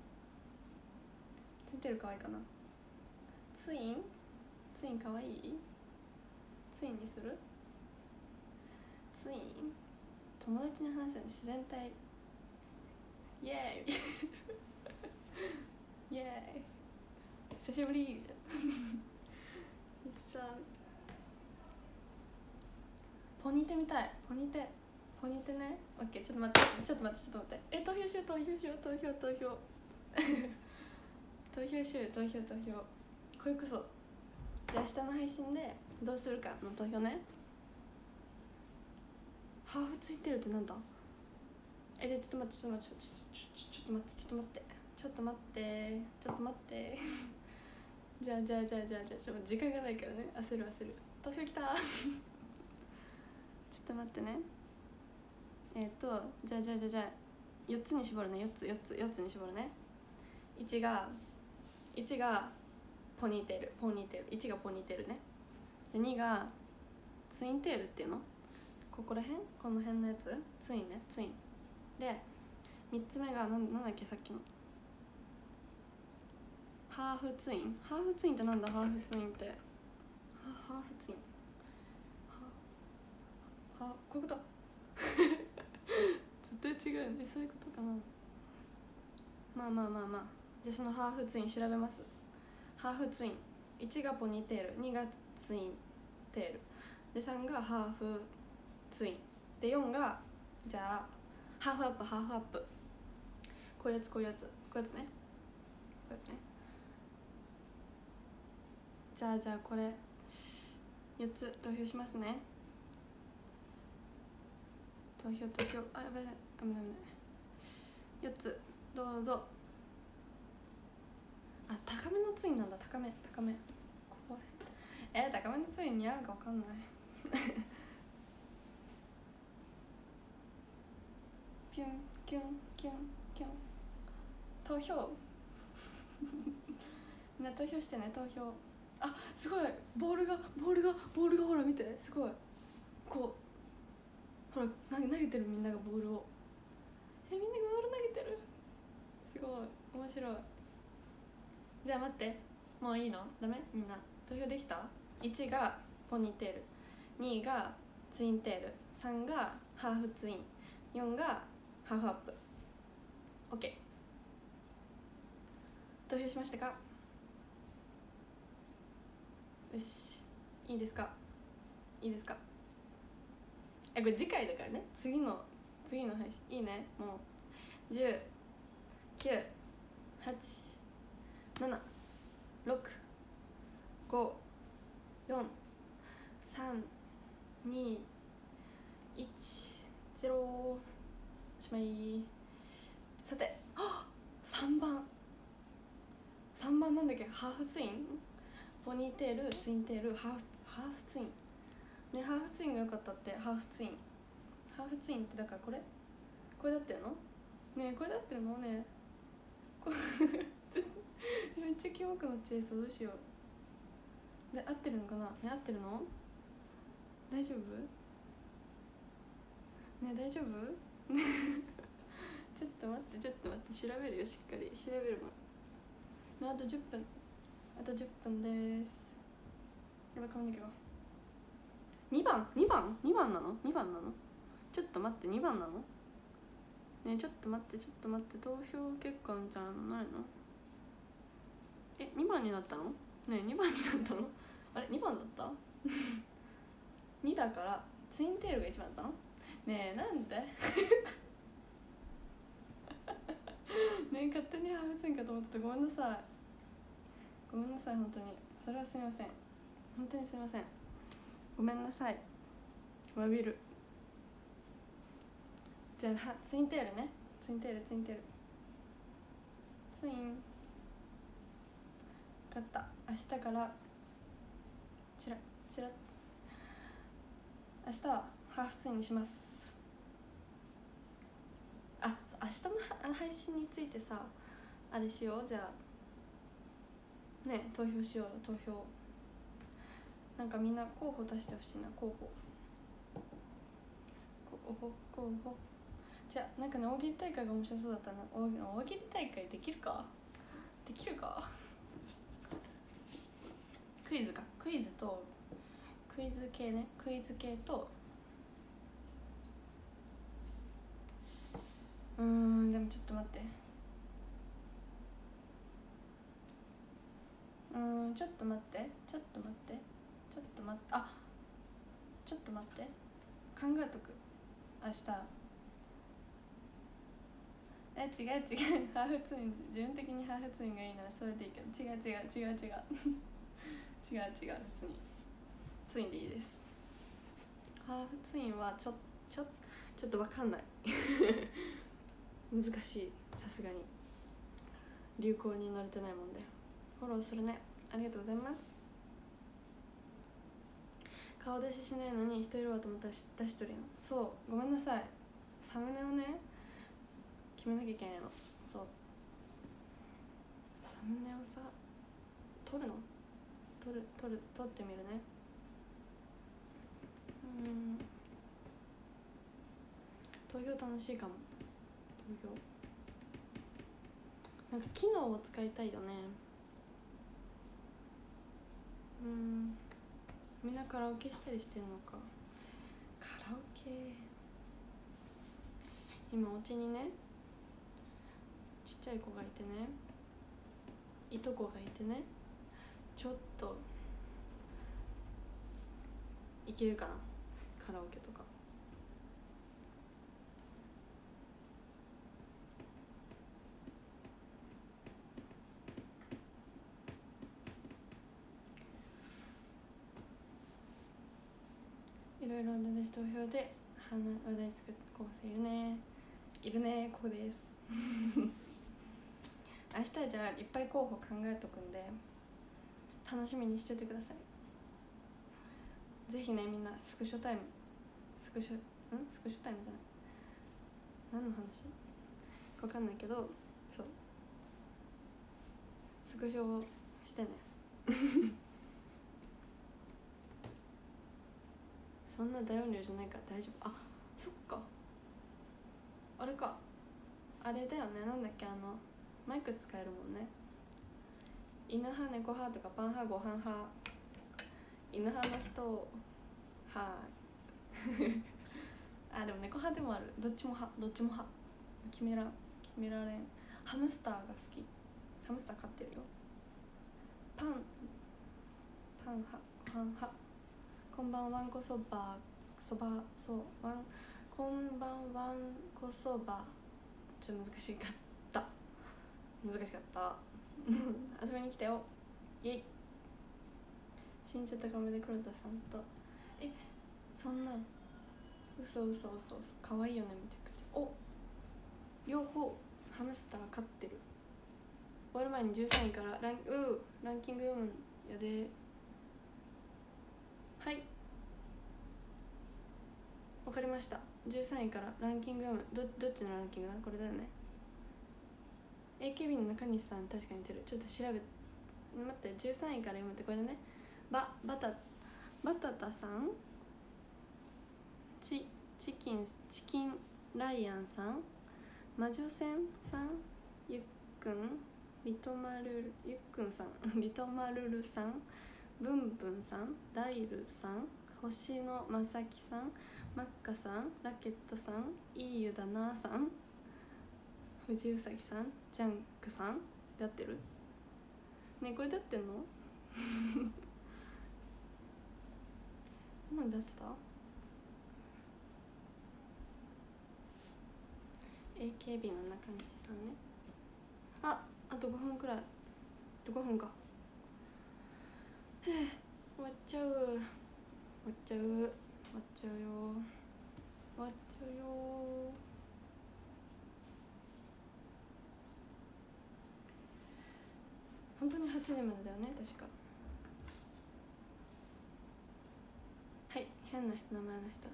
ついてるかわいいかな。ツインかわいい。ツインにする。ツイン友達に話すように自然体イエーイイエーイ久しぶりみたいなさあポニーテみたい。ポニーテね。オッケー。ちょっと待って投票しよう投票これこそじゃあ明日の配信でどうするかの投票ね。ハーフついてるってなんだ。じゃあちょっと待ってじゃあちょっと時間がないからね。焦る投票きたちょっと待ってね。じゃあ4つに絞るね。4つに絞るね。1がポニーテール1がポニーテールね。で2がツインテールっていうの、この辺のやつツインで、3つ目がなんだっけ、さっきのハーフツインってなんだ。ハーフツインってこういうこと絶対違うね。そういうことかな。まあじゃあそのハーフツイン調べます。ハーフツイン1がポニーテール、2がツインテールで、3がハーフツインで、4がじゃあハーフアップこういうやつね。じゃあこれ4つ投票しますね。投票やばい危ない4つどうぞ。高めのツインなんだ。高めここら辺。高めのツイン似合うか分かんないピュンキュン投票みんな投票してね。投票すごいボールがほら見て、すごいこうほら投げてる。みんながボールをみんながボール投げてる白い。じゃあ待って、もういいの？ダメ？みんな投票できた？ 1 がポニーテール、2がツインテール、3がハーフツイン、4がハーフアップ。 OK、 投票しましたか？よし、いいですか？いいですか？これ次回だからね、次の配信。いいね。もう10、9、8、7、6、5、4、3、2、1、0、おしまい。さて、3番なんだっけ？ハーフツイン、ポニーテール、ツインテール、ハーフツインね。ハーフツインが良かったって。ハーフツインってだからこれで合ってるのね？これで合ってるのね？これめっちゃキモくなっちゃいそう。どうしよう。で合ってるのかな？ね、合ってるの？大丈夫ね？大丈夫ちょっと待って、調べるよ。しっかり調べるもん。あと10分です。やばい、髪の毛が。2番なの？ちょっと待って、2番なの？ね、ちょっと待って、投票結果みたいなのないの？2番になったの？ね、2番になったの？あれ、2番だった2だからツインテールが1番だったの？ねえ、なんでねえ、勝手にハーフツインかと思ってた。ごめんなさい、本当に。それはすみません、本当にすみません。ごめんなさい、わびる。じゃあツインテールね。ツイン勝った。明日からチラ明日はハーフツインにします。明日の配信についてさ、あれしよう。じゃあね、投票しようよ。投票なんかみんな候補出してほしいな。候補じゃあなんかね、大喜利大会が面白そうだったな。大喜利大会できるかクイズ系ね。クイズ系とでもちょっと待って、ちょっと待って、考えとく。明日違うハーフツイン、自分的にハーフツインがいいならそれでいいけど、違う違う別にツインでいいです。ハーフツインはちょっと分かんない難しい。さすがに流行に乗れてないもんで。フォローするね、ありがとうございます。顔出ししないのに人いるわと思ったら出しとるやん。そう、ごめんなさい。サムネをね、決めなきゃいけないの。そう、サムネをさ、撮ってみるね。投票楽しいかも。投票なんか機能を使いたいよね。みんなカラオケしたりしてるのか。カラオケ、今お家にね、ちっちゃい子がいてね、いとこがいてね、ちょっといけるかな、カラオケとか。いろいろな投票で話題作る候補生いるね。ここです明日じゃあいっぱい候補考えとくんで楽しみにしててください。ぜひね、みんなスクショタイムじゃない、何の話か分かんないけど、そう、スクショをしてねそんな大音量じゃないから大丈夫。そっか、あれか、あれだよね、なんだっけ、 マイク使えるもんね。犬派猫派とかパン派ご飯派。犬派の人はあ、でも猫派でもある。どっちも派決められん。ハムスターが好き。ハムスター飼ってるよ。パン派ご飯派。こんばんわんこそばこんばんわんこそば。ちょっと難しかった遊びに来たよ。イエイ。身長高めで黒田さんと。そんな嘘かわいいよね、めちゃくちゃ。お、両方ハムスター飼ってる。終わる前に13位からランキング読むんやで。はい、わかりました。13位からランキング読む。どっちのランキングだ、これだよね。AKB の中西さん確かに似てる。ちょっと調べ待って、13位から読むってこれだね。バタタさん、チキンライアンさん、魔女戦さん、ゆっくんさん、リトマルルさん、ブンブンさん、ダイルさん、星野まさきさん、マッカさん、ラケットさん、いい湯だなさん、藤うさぎさん、ジャンクさんで合ってるね。これで合ってんのなんで合ってた？ AKB の中西さんね。あと5分くらい。あと5分か。終わっちゃうよ。本当に8時までだよね、確か。はい、変な人、名前の人。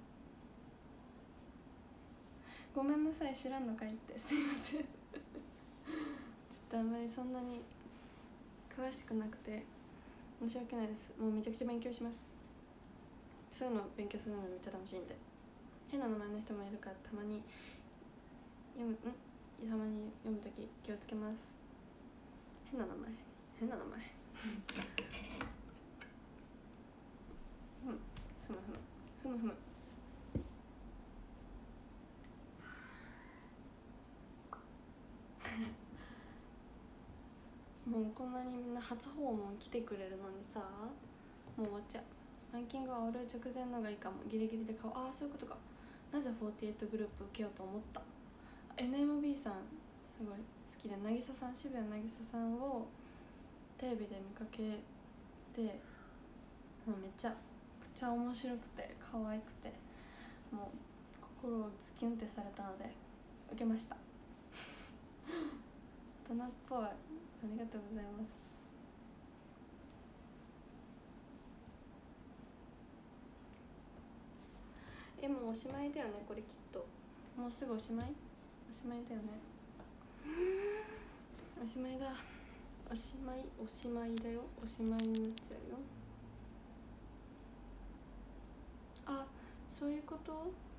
ごめんなさい、知らんのかいって。すいませんちょっとあんまりそんなに詳しくなくて申し訳ないです。もうめちゃくちゃ勉強します。そういうの勉強するのがめっちゃ楽しいんで。変な名前の人もいるからたまに読むとき気をつけます。変な名前ふむもうこんなにみんな初訪問来てくれるのにさ、もう終わっちゃう。ランキングは終わる直前のがいいかも。ギリギリで買おう。ああ、そういうことか。なぜ48グループ受けようと思った？ NMB さんすごい好きで、渋谷渚さんをテレビで見かけて、もうめちゃくちゃ面白くて可愛くて、もう心をズキュンってされたので受けました大人っぽい。ありがとうございます。もうおしまいだよね、これきっと。もうすぐおしまいだよね。おしまいだよ。おしまいになっちゃうよ。あ、そういうこと？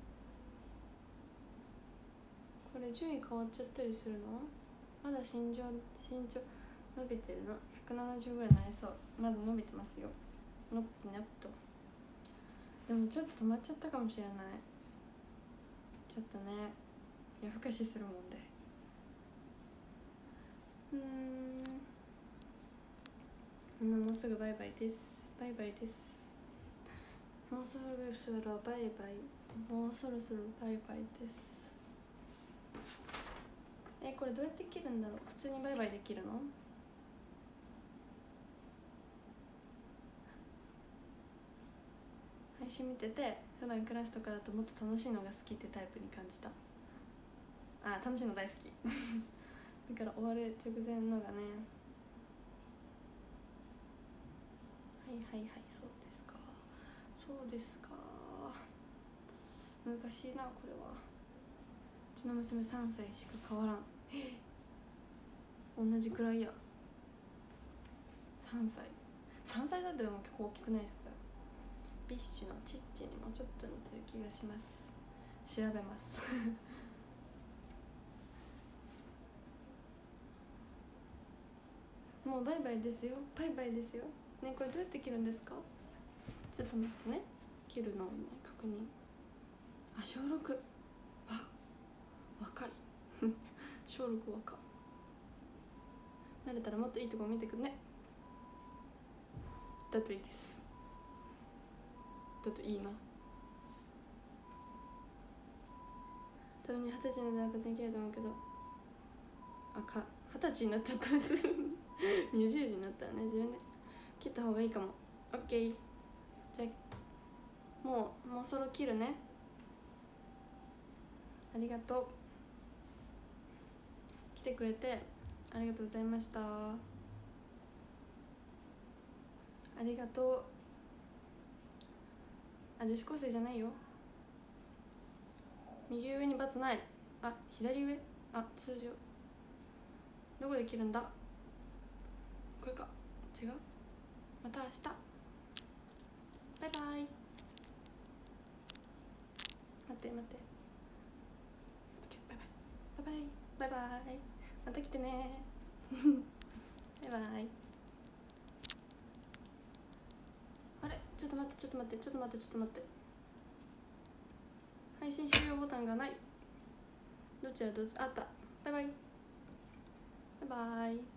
これ順位変わっちゃったりするの？まだ身長伸びてるの。170ぐらいになりそう。まだ伸びてますよ。のっと。でもちょっと止まっちゃったかもしれない。ちょっとね、夜更かしするもんで。みんなもうすぐバイバイです。もうそろそろバイバイです。これどうやって切るんだろう。普通にバイバイできるの？配信見てて、普段クラスとかだともっと楽しいのが好きってタイプに感じた。楽しいの大好きだから終わる直前のがね。はい、そうですか。難しいな、これは。うちの娘3歳しか変わらん。同じくらいや。3歳だってでも結構大きくないですか？ビッシュのチッチにもちょっと似てる気がします。調べますもうバイバイですよ、バイバイですよね。これどうやって切るんですか？ちょっと待ってね、切るのをね確認。あ、小6、あ、若い小6若い。慣れたらもっといいとこ見てくるね。だといいです。だといいな。多分に20歳になったら勝手に切れると思うけど、20歳になっちゃったんです20時になったらね、自分で切った方がいいかも。 OK。 じゃあもうそろ切るね。ありがとう、来てくれてありがとうございました。ありがとう。あ、女子高生じゃないよ。右上に×ない。あ、左上、あ、通常。どこで切るんだ？これか。違う？また明日。バイバイ。待って待って。バイバイバイバイバイバイ。また来てねバイバイ。あれ、ちょっと待ってちょっと待ってちょっと待ってちょっと待って。配信終了ボタンがない。どっちだどっち、あった。バイバイバイバイ。